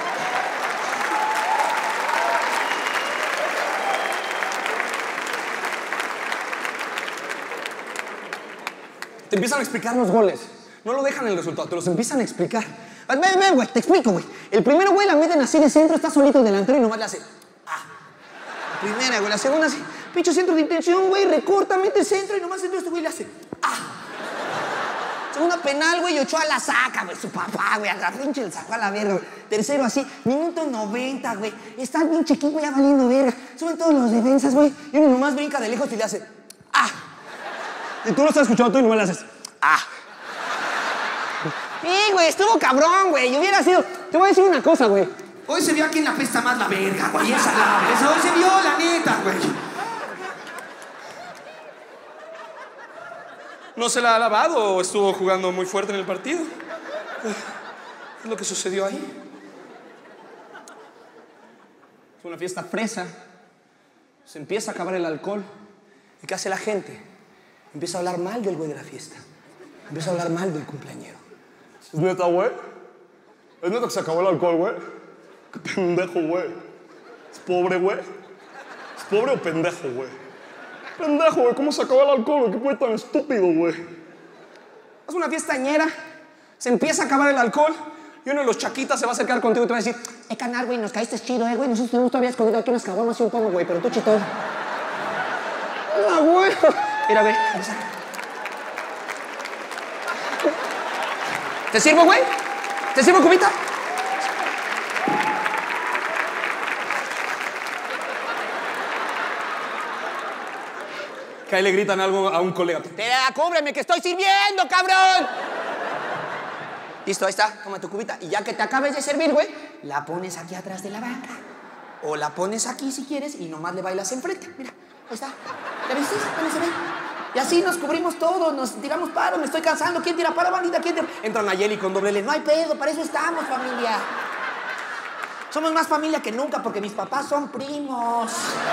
Te empiezan a explicar los goles. No lo dejan en el resultado, te los empiezan a explicar. Ven, ven, güey, te explico, güey. El primero, güey, la meten así de centro, está solito delantero y nomás le hace... Ah. La primera, güey, la segunda así... Pincho centro de intención, güey, recorta, mete centro y nomás centro este güey le hace... Ah. Segunda penal, güey, y Ochoa la saca, güey, su papá, güey, a la pinche le sacó a la verga, güey. Tercero así, minuto noventa, güey. Está el pinche equipo ya valiendo verga. Suben todos los defensas, güey, y uno nomás brinca de lejos y le hace... Ah. Y tú lo estás escuchando tú y nomás le haces... Ah. Sí, güey, estuvo cabrón, güey. Yo hubiera sido... Te voy a decir una cosa, güey. Hoy se vio a quién la pesta más la verga, güey. Esa la esa hoy se vio, la neta, güey. ¿No se la ha lavado o estuvo jugando muy fuerte en el partido? ¿Qué es lo que sucedió ahí? Fue una fiesta fresa. Se empieza a acabar el alcohol. ¿Y qué hace la gente? Empieza a hablar mal del güey de la fiesta. Empieza a hablar mal del cumpleañero. ¿Es neta, güey? ¿Es neta que se acabó el alcohol, güey? Qué pendejo, güey. ¿Es pobre, güey? ¿Es pobre o pendejo, güey? Pendejo, güey. ¿Cómo se acabó el alcohol, güey? ¿Qué fue tan estúpido, güey? Es una fiestañera. Se empieza a acabar el alcohol. Y uno de los chaquitas se va a acercar contigo y te va a decir: Eh, canal, güey, nos caíste chido, eh, güey. Nosotros tenemos todavía escondido aquí unas caguamas y un poco, güey, pero tú chito. ¡Ah, güey! Mira, güey. ¿Te sirvo, güey? ¿Te sirvo, cubita? Que ahí le gritan algo a un colega. Te la cúbreme, que estoy sirviendo, cabrón. Listo, ahí está. Toma tu cubita. Y ya que te acabes de servir, güey, la pones aquí atrás de la vaca. O la pones aquí si quieres y nomás le bailas enfrente. Mira, ahí está. ¿Ya viste? ¿Cómo se ve? Y así nos cubrimos todos, nos tiramos paro, me estoy cansando. ¿Quién tira paro, bandita? ¿Quién tira? Entra Nayeli con doble L. No hay pedo, para eso estamos, familia. Somos más familia que nunca porque mis papás son primos.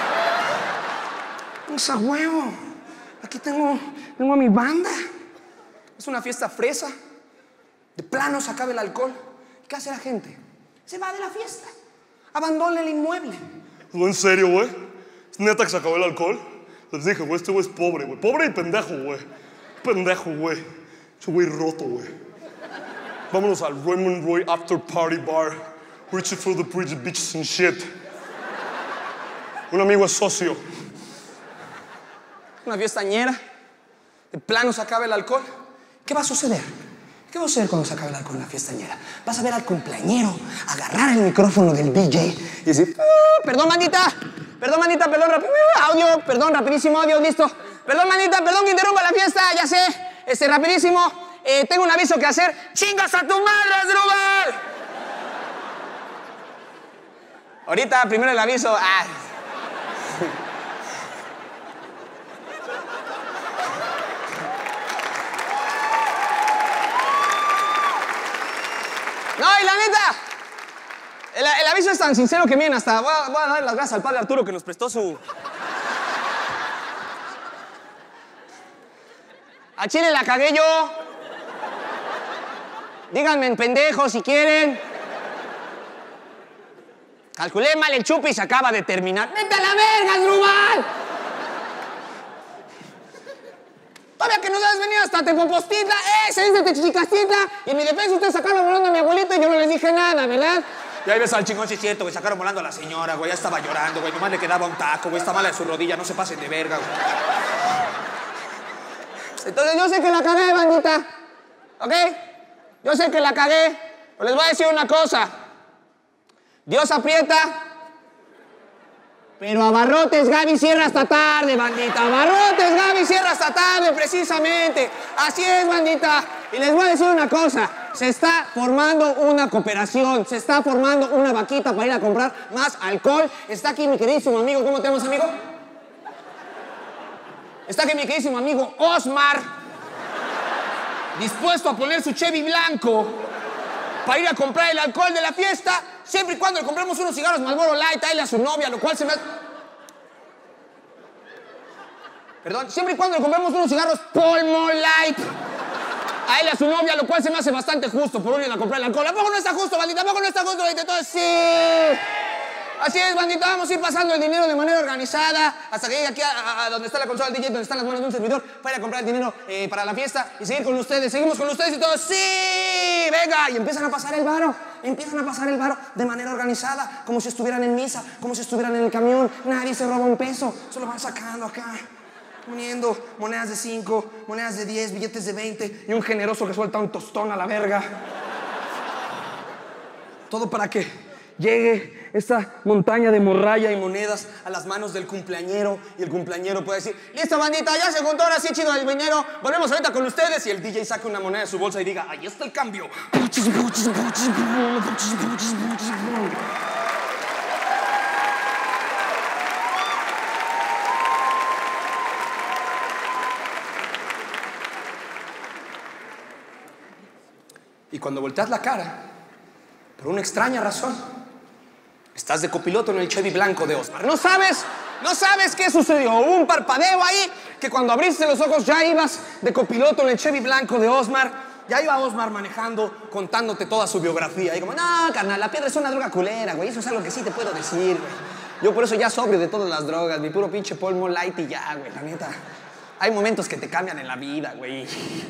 ¡Esa huevo! Aquí tengo, tengo a mi banda. Es una fiesta fresa. De plano se acaba el alcohol. ¿Qué hace la gente? Se va de la fiesta. Abandona el inmueble. ¿No, en serio, güey? ¿Es neta que se acabó el alcohol? Les dije, güey, este güey es pobre, güey. Pobre y pendejo, güey. Pendejo, güey. Ese güey roto, güey. Vámonos al Raymond Roy After Party Bar. Richie for the pretty bitches and shit. Un amigo es socio. Una fiestañera. De plano se acaba el alcohol. ¿Qué va a suceder? ¿Qué va a suceder cuando se acabe el alcohol en la fiestañera? Vas a ver al cumpleañero agarrar el micrófono del D J y decir: "Uh, perdón, manita. Perdón, manita, perdón, rapi- uh, audio, perdón, rapidísimo, audio, listo. Perdón, manita, perdón que interrumpa la fiesta, ya sé. Este, rapidísimo, eh, tengo un aviso que hacer. ¡Chingas a tu madre, Asdrúbal! Ahorita, primero el aviso. Ah. No, y la neta, el, el aviso es tan sincero que miren, hasta voy a, voy a dar las gracias al padre Arturo que nos prestó su... A Chile la cagué yo. Díganme en pendejo si quieren. Calculé mal el chupi y se acaba de terminar. ¡Vete a la verga, Asdrúbal! Todavía que no sabes venir hasta Tepopostitla, ¡eh! Se dice Techicastitla. Y en mi defensa ustedes sacaron volando a mi abuelita y yo no les dije nada, ¿verdad? Y ahí ves al chingón, sí es cierto, güey. Sacaron volando a la señora, güey. Ya estaba llorando, güey. Nomás le quedaba un taco, güey. Está mala de su rodilla. No se pasen de verga, güey. Entonces yo sé que la cagué, bandita. ¿Ok? Yo sé que la cagué. Pero les voy a decir una cosa. Dios aprieta, pero Abarrotes Gaby cierra hasta tarde, bandita. Abarrotes Gaby cierra hasta tarde, precisamente. Así es, bandita. Y les voy a decir una cosa. Se está formando una cooperación. Se está formando una vaquita para ir a comprar más alcohol. Está aquí mi queridísimo amigo. ¿Cómo te llamas, amigo? Está aquí mi queridísimo amigo Osmar. Dispuesto a poner su Chevy blanco para ir a comprar el alcohol de la fiesta, siempre y cuando le compremos unos cigarros Marlboro Light a él y a su novia, lo cual se me... Perdón, siempre y cuando le compremos unos cigarros Polmo Light a él y a su novia, lo cual se me hace bastante justo por unir a comprar el alcohol. ¿A poco no está justo, bandita? ¿A poco no está justo, bandita? Entonces, sí. Así es, bandita, vamos a ir pasando el dinero de manera organizada hasta que llegue aquí a, a, a donde está la consola del D J, donde están las manos de un servidor, para ir a comprar el dinero eh, para la fiesta y seguir con ustedes. Seguimos con ustedes y todos, ¡sí! ¡Venga! Y empiezan a pasar el varo, empiezan a pasar el varo de manera organizada, como si estuvieran en misa, como si estuvieran en el camión. Nadie se roba un peso, solo van sacando acá, poniendo monedas de cinco, monedas de diez, billetes de veinte y un generoso que suelta un tostón a la verga. Todo para que llegue esta montaña de morralla y monedas a las manos del cumpleañero y el cumpleañero puede decir: listo, bandita, ya se juntó, ahora sí chido el dinero, volvemos ahorita con ustedes. Y el D J saca una moneda de su bolsa y diga: ahí está el cambio. Y cuando volteas la cara, por una extraña razón, estás de copiloto en el Chevy blanco de Osmar. No sabes, no sabes qué sucedió. Hubo un parpadeo ahí que cuando abriste los ojos ya ibas de copiloto en el Chevy blanco de Osmar. Ya iba Osmar manejando, contándote toda su biografía. Y como, no, carnal, la piedra es una droga culera, güey. Eso es algo que sí te puedo decir, güey. Yo por eso ya sobrio de todas las drogas. Mi puro pinche polvo light y ya, güey. La neta. Hay momentos que te cambian en la vida, güey.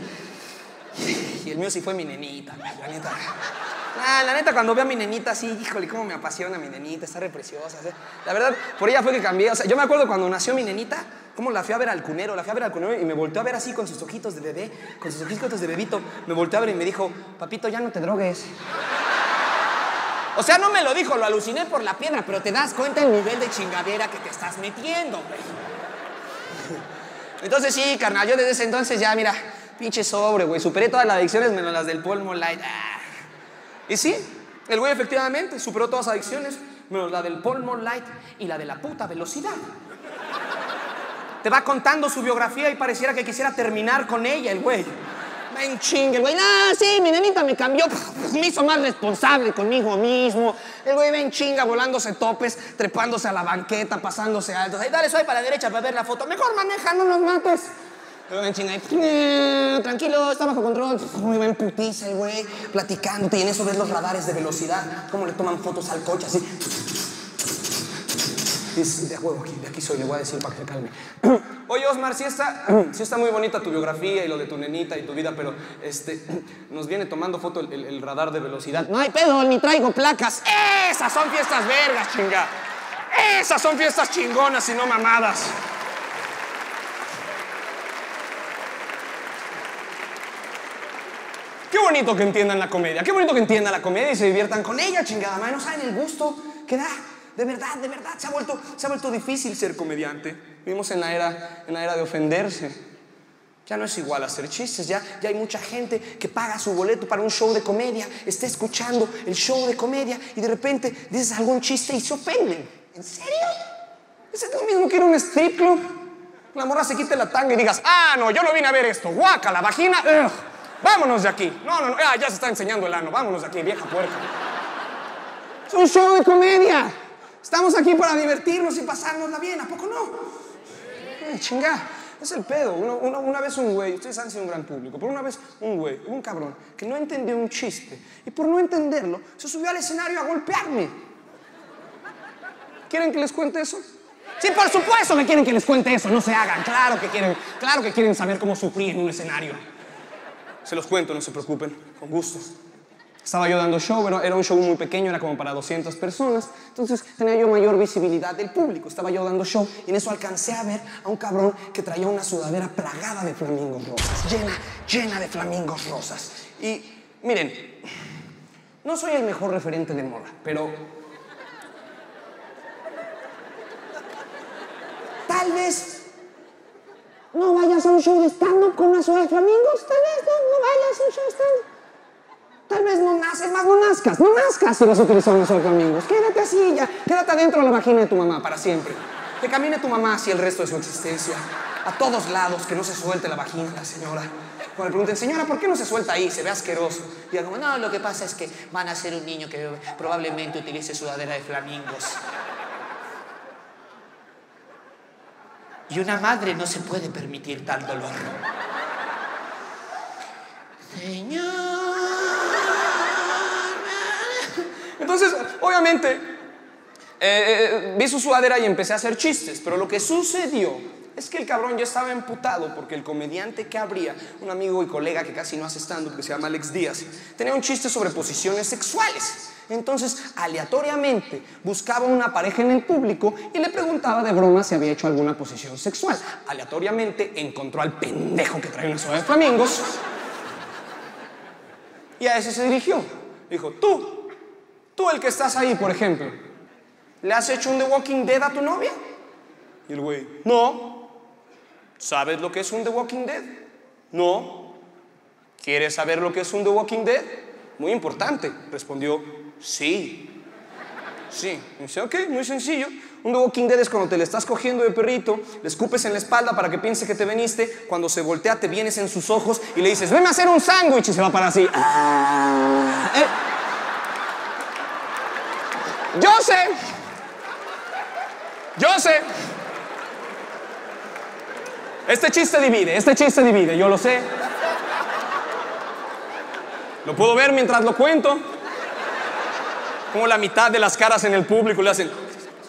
Y el mío sí fue mi nenita, güey. La neta. Ah, la neta, cuando veo a mi nenita así, híjole, cómo me apasiona mi nenita. Está re preciosa, ¿sí? La verdad, por ella fue que cambié. O sea, yo me acuerdo cuando nació mi nenita, cómo la fui a ver al cunero, la fui a ver al cunero y me volteó a ver así con sus ojitos de bebé, con sus ojitos de bebito. Me volteó a ver y me dijo, papito, ya no te drogues. O sea, no me lo dijo, lo aluciné por la piedra, pero te das cuenta el nivel de chingadera que te estás metiendo, güey. Entonces sí, carnal, yo desde ese entonces ya, mira, pinche sobre, güey. Superé todas las adicciones menos las del polvo light. Ah. Y sí, el güey efectivamente superó todas las adicciones menos la del polvo light y la de la puta velocidad. Te va contando su biografía y pareciera que quisiera terminar con ella, el güey. Ven chingue, el güey. Ah, sí, mi nenita me cambió. Me hizo más responsable conmigo mismo. El güey ven chinga, volándose topes, trepándose a la banqueta, pasándose altos. Ay, dale, soy para la derecha para ver la foto. Mejor maneja, no nos mates. El ven chinga, eh, tranquilo, está bajo control. Muy buen putiza el güey, platicándote. Y en eso ves los radares de velocidad, cómo le toman fotos al coche, así. Es de juego aquí, de aquí soy, le voy a decir para que se calme. Oye, Osmar, sí está, sí está muy bonita tu biografía y lo de tu nenita y tu vida, pero este, nos viene tomando foto el, el, el radar de velocidad. No hay pedo, ni traigo placas. Esas son fiestas vergas, chinga. Esas son fiestas chingonas y no mamadas. Qué bonito que entiendan la comedia, qué bonito que entiendan la comedia y se diviertan con ella, chingada madre. No saben el gusto que da. De verdad, de verdad, se ha vuelto, se ha vuelto difícil ser comediante. Vivimos en la era, en la era de ofenderse. Ya no es igual hacer chistes, ya, ya hay mucha gente que paga su boleto para un show de comedia, está escuchando el show de comedia y de repente dices algún chiste y se ofenden. ¿En serio? ¿Es lo mismo que ir a un strip club? La morra se quite la tanga y digas, ah, no, yo no vine a ver esto, guaca, la vagina, ugh, vámonos de aquí. No, no, no, ah, ya se está enseñando el ano, vámonos de aquí, vieja puerca. Es un show de comedia. Estamos aquí para divertirnos y pasárnosla bien, ¿a poco no? Ay, chingá, es el pedo. Uno, uno, una vez un güey, ustedes han sido un gran público, pero una vez un güey, un cabrón, que no entendió un chiste y por no entenderlo, se subió al escenario a golpearme. ¿Quieren que les cuente eso? Sí, por supuesto que quieren que les cuente eso, no se hagan. Claro que quieren, claro que quieren saber cómo sufrí en un escenario. Se los cuento, no se preocupen, con gusto. Estaba yo dando show, pero era un show muy pequeño, era como para doscientas personas. Entonces tenía yo mayor visibilidad del público. Estaba yo dando show y en eso alcancé a ver a un cabrón que traía una sudadera plagada de flamingos rosas. Llena, llena de flamingos rosas. Y miren, no soy el mejor referente de moda, pero tal vez no vayas a un show de stand-up con una sudadera de flamingos. Tal vez no, no vayas a un show de stand-up. Tal vez no naces más, no nazcas, no nazcas si vas a utilizar unos flamingos. Quédate así ya, quédate adentro de la vagina de tu mamá para siempre. Que camine tu mamá así el resto de su existencia. A todos lados, que no se suelte la vagina la señora. Cuando le pregunten, señora, ¿por qué no se suelta ahí? Se ve asqueroso. Y ella como, no, lo que pasa es que van a ser un niño que probablemente utilice sudadera de flamingos. Y una madre no se puede permitir tal dolor. Señor. Entonces, obviamente, eh, eh, vi su sudadera y empecé a hacer chistes, pero lo que sucedió es que el cabrón ya estaba emputado porque el comediante que abría, un amigo y colega que casi no hace stand-up, que se llama Alex Díaz, tenía un chiste sobre posiciones sexuales. Entonces, aleatoriamente, buscaba una pareja en el público y le preguntaba de broma si había hecho alguna posición sexual. Aleatoriamente, encontró al pendejo que traía una sudadera de flamingos y a ese se dirigió. Dijo, tú, tú el que estás ahí, por ejemplo, ¿le has hecho un The Walking Dead a tu novia? Y el güey, no. ¿Sabes lo que es un The Walking Dead? No. ¿Quieres saber lo que es un The Walking Dead? Muy importante. Respondió, sí. Sí. Y dice, ok, muy sencillo. Un The Walking Dead es cuando te le estás cogiendo de perrito, le escupes en la espalda para que piense que te veniste, cuando se voltea te vienes en sus ojos y le dices, ven a hacer un sándwich y se va para así. Ah, eh. Yo sé, yo sé. Este chiste divide, este chiste divide, yo lo sé. Lo puedo ver mientras lo cuento. Como la mitad de las caras en el público le hacen.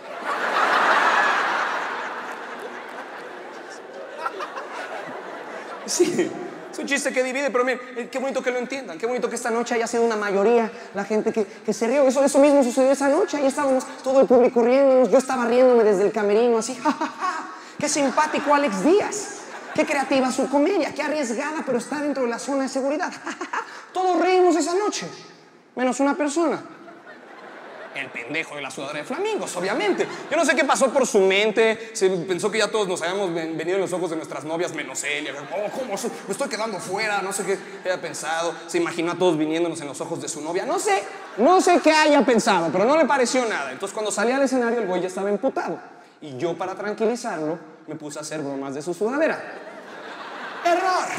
Sí, es un chiste que divide, pero miren, qué bonito que lo entiendan, qué bonito que esta noche haya sido una mayoría la gente que, que se rió. Eso, eso mismo sucedió esa noche, ahí estábamos todo el público riéndonos, yo estaba riéndome desde el camerino así, ja, ja, ja. Qué simpático Alex Díaz, qué creativa su comedia, qué arriesgada, pero está dentro de la zona de seguridad. Ja, ja, ja. Todos reímos esa noche, menos una persona. El pendejo de la sudadera de flamingos, obviamente. Yo no sé qué pasó por su mente. Se pensó que ya todos nos habíamos venido en los ojos de nuestras novias, menos él. Oh, ¿cómo? Me estoy quedando fuera. No sé qué haya pensado. Se imaginó a todos viniéndonos en los ojos de su novia. No sé, no sé qué haya pensado, pero no le pareció nada. Entonces, cuando salí al escenario, el güey ya estaba emputado. Y yo, para tranquilizarlo, me puse a hacer bromas de su sudadera. ¡Error!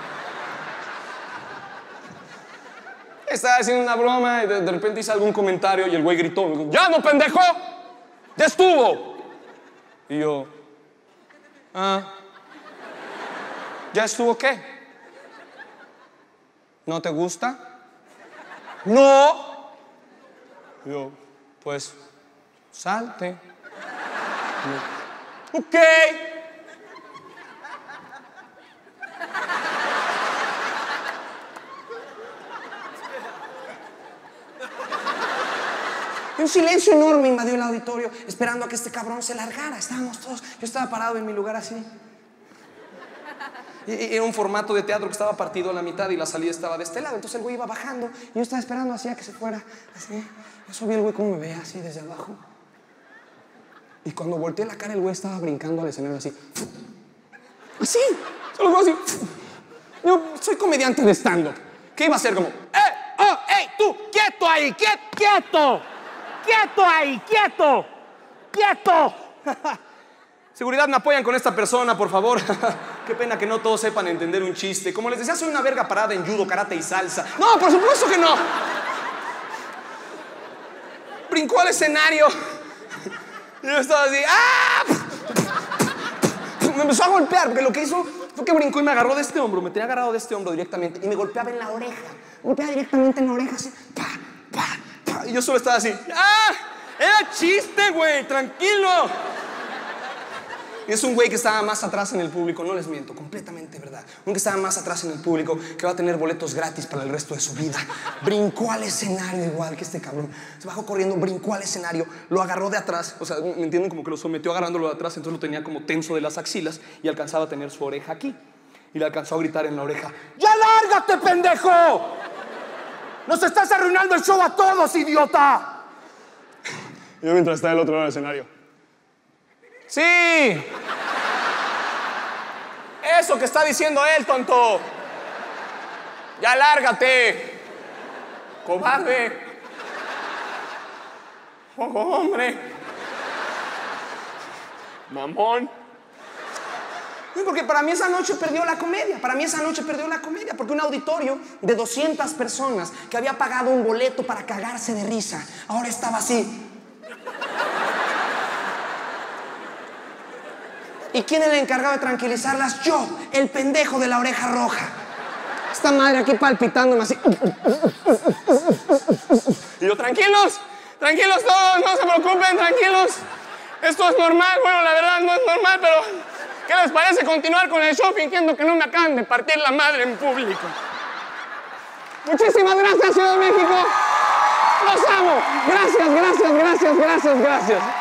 Estaba haciendo una broma y de, de repente hice algún comentario y el güey gritó, ¡ya no, pendejo! ¡Ya estuvo! Y yo, ah, ¿ya estuvo qué? ¿No te gusta? ¡No! Y yo, pues, salte. Y yo, ok. Un silencio enorme invadió el auditorio, esperando a que este cabrón se largara. Estábamos todos, yo estaba parado en mi lugar así. Y, y era un formato de teatro que estaba partido a la mitad y la salida estaba de este lado. Entonces el güey iba bajando y yo estaba esperando así a que se fuera. Así. Yo vi el güey cómo me veía así desde abajo. Y cuando volteé la cara, el güey estaba brincando al escenario así. Así, solo así. Yo soy comediante de stand-up. ¿Qué iba a hacer? Como, ¡eh! ¡Oh! ¡Ey! ¡Tú! ¡Quieto ahí! ¡Quieto! ¡Quieto! ¡Quieto ahí! ¡Quieto! ¡Quieto! Seguridad, me apoyan con esta persona, por favor. Qué pena que no todos sepan entender un chiste. Como les decía, soy una verga parada en judo, karate y salsa. No, por supuesto que no. Brincó al escenario. Y yo estaba así. ¡Ah! Me empezó a golpear, porque lo que hizo fue que brincó y me agarró de este hombro. Me tenía agarrado de este hombro directamente y me golpeaba en la oreja. Me golpeaba directamente en la oreja, así. ¡Pa! ¡Pa! ¡Pa! Y yo solo estaba así. ¡Ah! ¡Era chiste, güey! ¡Tranquilo! Y es un güey que estaba más atrás en el público, no les miento, completamente verdad. Un que estaba más atrás en el público, que va a tener boletos gratis para el resto de su vida. Brincó al escenario igual que este cabrón. Se bajó corriendo, brincó al escenario, lo agarró de atrás. O sea, ¿me entienden? Como que lo sometió agarrándolo de atrás, entonces lo tenía como tenso de las axilas y alcanzaba a tener su oreja aquí. Y le alcanzó a gritar en la oreja, ¡ya lárgate, pendejo! ¡Nos estás arruinando el show a todos, idiota! Y yo mientras estaba del otro lado del escenario. ¡Sí! Eso que está diciendo él, tonto. ¡Ya lárgate! ¡Cobarde! ¡Oh, hombre! ¡Mamón! Porque para mí esa noche perdió la comedia. Para mí esa noche perdió la comedia. Porque un auditorio de doscientas personas que había pagado un boleto para cagarse de risa, ahora estaba así. ¿Y quién era el encargado de tranquilizarlas? Yo, el pendejo de la oreja roja. Esta madre aquí palpitándome así. Y yo, tranquilos, tranquilos todos, no se preocupen, tranquilos. Esto es normal, bueno, la verdad no es normal, pero ¿qué les parece continuar con el show fingiendo que no me acaban de partir la madre en público? Muchísimas gracias, Ciudad de México. Los amo. Gracias, gracias, gracias, gracias, gracias.